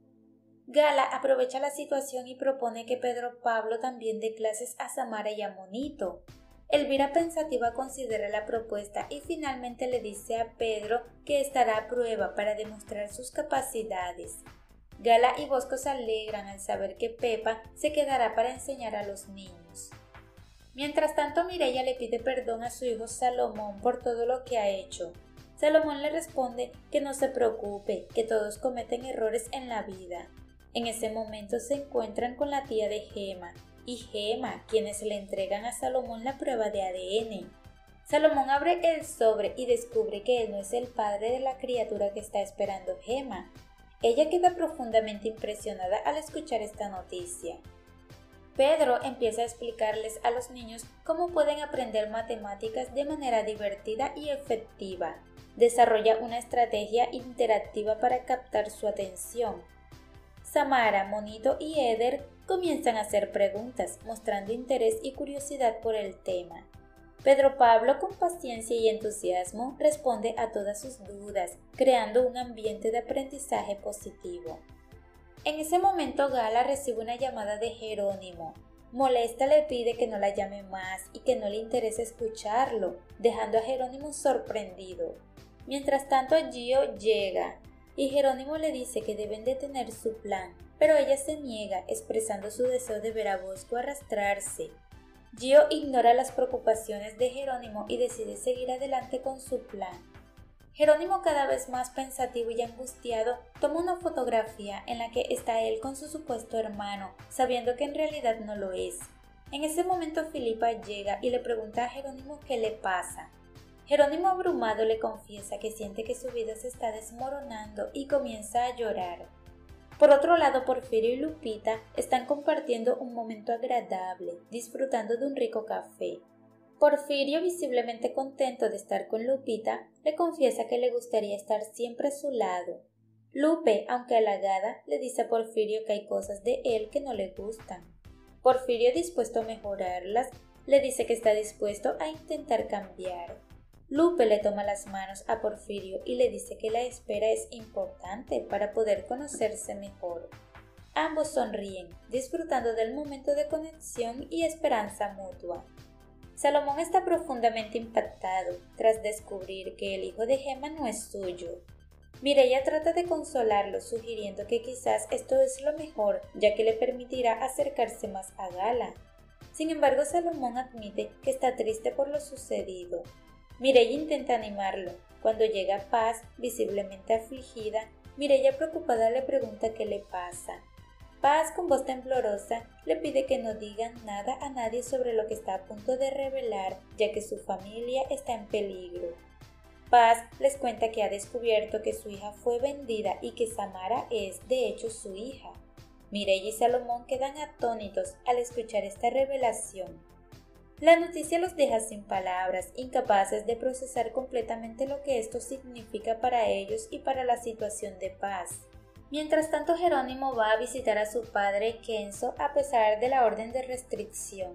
A: Gala aprovecha la situación y propone que Pedro Pablo también dé clases a Samara y a Monito. Elvira, pensativa, considera la propuesta y finalmente le dice a Pedro que estará a prueba para demostrar sus capacidades. Gala y Bosco se alegran al saber que Pepa se quedará para enseñar a los niños. Mientras tanto, Mireia le pide perdón a su hijo Salomón por todo lo que ha hecho. Salomón le responde que no se preocupe, que todos cometen errores en la vida. En ese momento se encuentran con la tía de Gema y Gema, quienes le entregan a Salomón la prueba de A D N. Salomón abre el sobre y descubre que él no es el padre de la criatura que está esperando Gema. Ella queda profundamente impresionada al escuchar esta noticia. Pedro empieza a explicarles a los niños cómo pueden aprender matemáticas de manera divertida y efectiva. Desarrolla una estrategia interactiva para captar su atención. Samara, Monito y Eder comienzan a hacer preguntas, mostrando interés y curiosidad por el tema. Pedro Pablo, con paciencia y entusiasmo, responde a todas sus dudas, creando un ambiente de aprendizaje positivo. En ese momento Gala recibe una llamada de Jerónimo. Molesta, le pide que no la llame más y que no le interesa escucharlo, dejando a Jerónimo sorprendido. Mientras tanto, Gio llega y Jerónimo le dice que deben detener su plan, pero ella se niega, expresando su deseo de ver a Bosco arrastrarse. Gio ignora las preocupaciones de Jerónimo y decide seguir adelante con su plan. Jerónimo, cada vez más pensativo y angustiado, toma una fotografía en la que está él con su supuesto hermano, sabiendo que en realidad no lo es. En ese momento Filipa llega y le pregunta a Jerónimo qué le pasa. Jerónimo, abrumado, le confiesa que siente que su vida se está desmoronando y comienza a llorar. Por otro lado, Porfirio y Lupita están compartiendo un momento agradable, disfrutando de un rico café. Porfirio, visiblemente contento de estar con Lupita, le confiesa que le gustaría estar siempre a su lado. Lupe, aunque halagada, le dice a Porfirio que hay cosas de él que no le gustan. Porfirio, dispuesto a mejorarlas, le dice que está dispuesto a intentar cambiar. Lupe le toma las manos a Porfirio y le dice que la espera es importante para poder conocerse mejor. Ambos sonríen, disfrutando del momento de conexión y esperanza mutua. Salomón está profundamente impactado tras descubrir que el hijo de Gema no es suyo. Mireia trata de consolarlo, sugiriendo que quizás esto es lo mejor, ya que le permitirá acercarse más a Gala. Sin embargo, Salomón admite que está triste por lo sucedido. Mireia intenta animarlo. Cuando llega Paz, visiblemente afligida, Mireia, preocupada, le pregunta qué le pasa. Paz, con voz temblorosa, le pide que no digan nada a nadie sobre lo que está a punto de revelar, ya que su familia está en peligro. Paz les cuenta que ha descubierto que su hija fue vendida y que Samara es, de hecho, su hija. Mireia y Salomón quedan atónitos al escuchar esta revelación. La noticia los deja sin palabras, incapaces de procesar completamente lo que esto significa para ellos y para la situación de Paz. Mientras tanto, Jerónimo va a visitar a su padre Kenzo a pesar de la orden de restricción.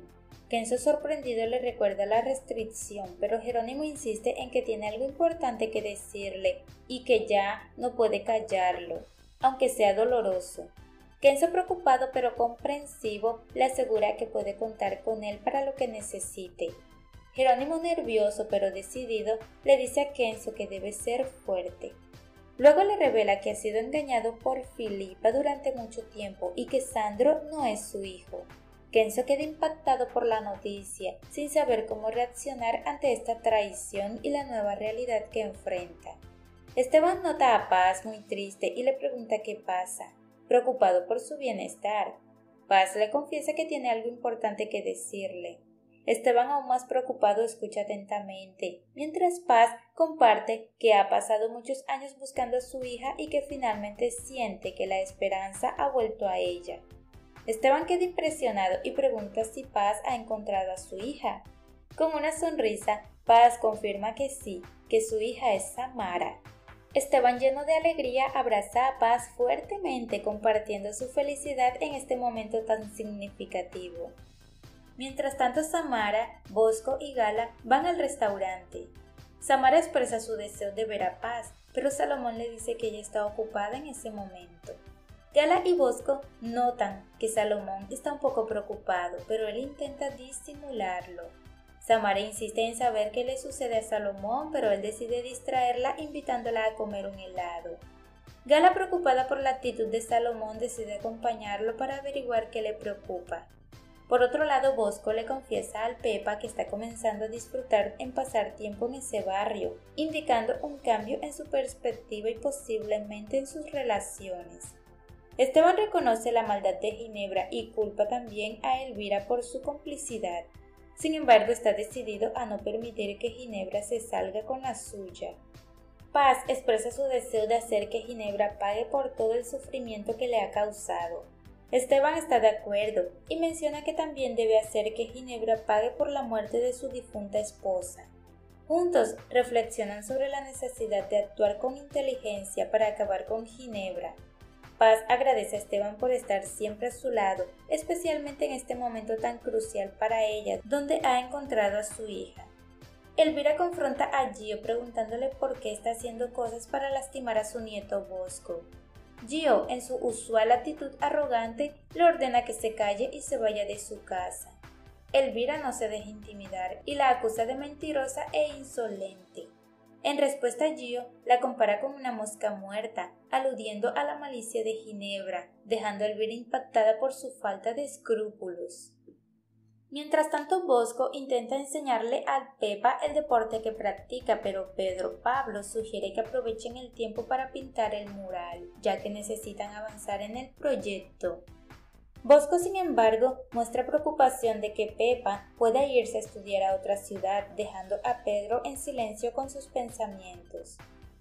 A: Kenzo sorprendido le recuerda la restricción, pero Jerónimo insiste en que tiene algo importante que decirle y que ya no puede callarlo, aunque sea doloroso. Kenzo, preocupado pero comprensivo, le asegura que puede contar con él para lo que necesite. Jerónimo, nervioso pero decidido, le dice a Kenzo que debe ser fuerte. Luego le revela que ha sido engañado por Filipa durante mucho tiempo y que Sandro no es su hijo. Kenzo queda impactado por la noticia, sin saber cómo reaccionar ante esta traición y la nueva realidad que enfrenta. Esteban nota a Paz muy triste y le pregunta qué pasa, preocupado por su bienestar. Paz le confiesa que tiene algo importante que decirle. Esteban, aún más preocupado, escucha atentamente, mientras Paz comparte que ha pasado muchos años buscando a su hija y que finalmente siente que la esperanza ha vuelto a ella. Esteban queda impresionado y pregunta si Paz ha encontrado a su hija. Con una sonrisa, Paz confirma que sí, que su hija es Samara. Esteban, lleno de alegría, abraza a Paz fuertemente, compartiendo su felicidad en este momento tan significativo. Mientras tanto, Samara, Bosco y Gala van al restaurante. Samara expresa su deseo de ver a Paz, pero Salomón le dice que ella está ocupada en ese momento. Gala y Bosco notan que Salomón está un poco preocupado, pero él intenta disimularlo. Samara insiste en saber qué le sucede a Salomón, pero él decide distraerla invitándola a comer un helado. Gala, preocupada por la actitud de Salomón, decide acompañarlo para averiguar qué le preocupa. Por otro lado, Bosco le confiesa al Pepa que está comenzando a disfrutar en pasar tiempo en ese barrio, indicando un cambio en su perspectiva y posiblemente en sus relaciones. Esteban reconoce la maldad de Ginebra y culpa también a Elvira por su complicidad. Sin embargo, está decidido a no permitir que Ginebra se salga con la suya. Paz expresa su deseo de hacer que Ginebra pague por todo el sufrimiento que le ha causado. Esteban está de acuerdo y menciona que también debe hacer que Ginebra pague por la muerte de su difunta esposa. Juntos reflexionan sobre la necesidad de actuar con inteligencia para acabar con Ginebra. Paz agradece a Esteban por estar siempre a su lado, especialmente en este momento tan crucial para ella, donde ha encontrado a su hija. Elvira confronta a Gio preguntándole por qué está haciendo cosas para lastimar a su nieto Bosco. Gio, en su usual actitud arrogante, le ordena que se calle y se vaya de su casa. Elvira no se deja intimidar y la acusa de mentirosa e insolente. En respuesta, Gio la compara con una mosca muerta, aludiendo a la malicia de Ginebra, dejando a Elvira impactada por su falta de escrúpulos. Mientras tanto, Bosco intenta enseñarle al Pepa el deporte que practica, pero Pedro Pablo sugiere que aprovechen el tiempo para pintar el mural, ya que necesitan avanzar en el proyecto. Bosco, sin embargo, muestra preocupación de que Pepa pueda irse a estudiar a otra ciudad, dejando a Pedro en silencio con sus pensamientos.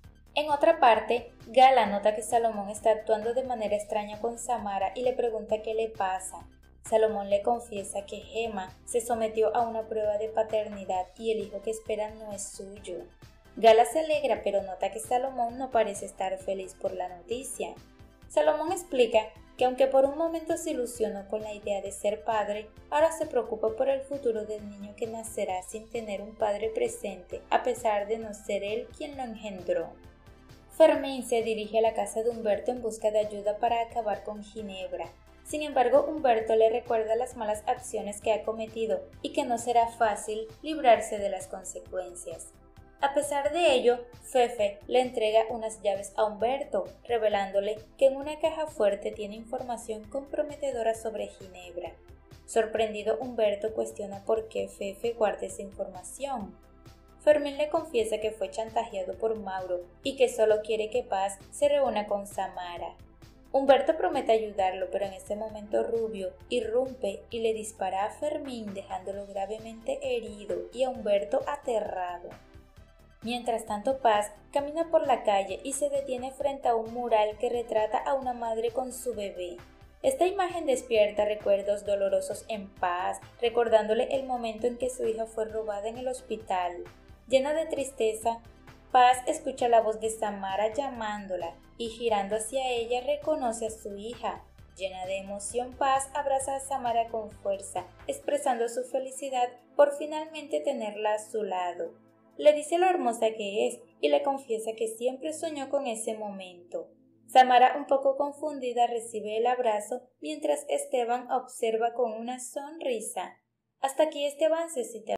A: En otra parte, Gala nota que Salomón está actuando de manera extraña con Samara y le pregunta qué le pasa. Salomón le confiesa que Gema se sometió a una prueba de paternidad y el hijo que espera no es suyo. Gala se alegra, pero nota que Salomón no parece estar feliz por la noticia. Salomón explica que aunque por un momento se ilusionó con la idea de ser padre, ahora se preocupa por el futuro del niño que nacerá sin tener un padre presente, a pesar de no ser él quien lo engendró. Fermín se dirige a la casa de Humberto en busca de ayuda para acabar con Ginebra. Sin embargo, Humberto le recuerda las malas acciones que ha cometido y que no será fácil librarse de las consecuencias. A pesar de ello, Fefe le entrega unas llaves a Humberto, revelándole que en una caja fuerte tiene información comprometedora sobre Ginebra. Sorprendido, Humberto cuestiona por qué Fefe guarda esa información. Fermín le confiesa que fue chantajeado por Mauro y que solo quiere que Paz se reúna con Samara. Humberto promete ayudarlo, pero en ese momento Rubio irrumpe y le dispara a Fermín, dejándolo gravemente herido y a Humberto aterrado. Mientras tanto, Paz camina por la calle y se detiene frente a un mural que retrata a una madre con su bebé. Esta imagen despierta recuerdos dolorosos en Paz, recordándole el momento en que su hija fue robada en el hospital. Llena de tristeza, Paz escucha la voz de Samara llamándola y girando hacia ella reconoce a su hija. Llena de emoción, Paz abraza a Samara con fuerza, expresando su felicidad por finalmente tenerla a su lado. Le dice lo hermosa que es y le confiesa que siempre soñó con ese momento. Samara, un poco confundida, recibe el abrazo mientras Esteban observa con una sonrisa. Hasta aquí este avance. Si te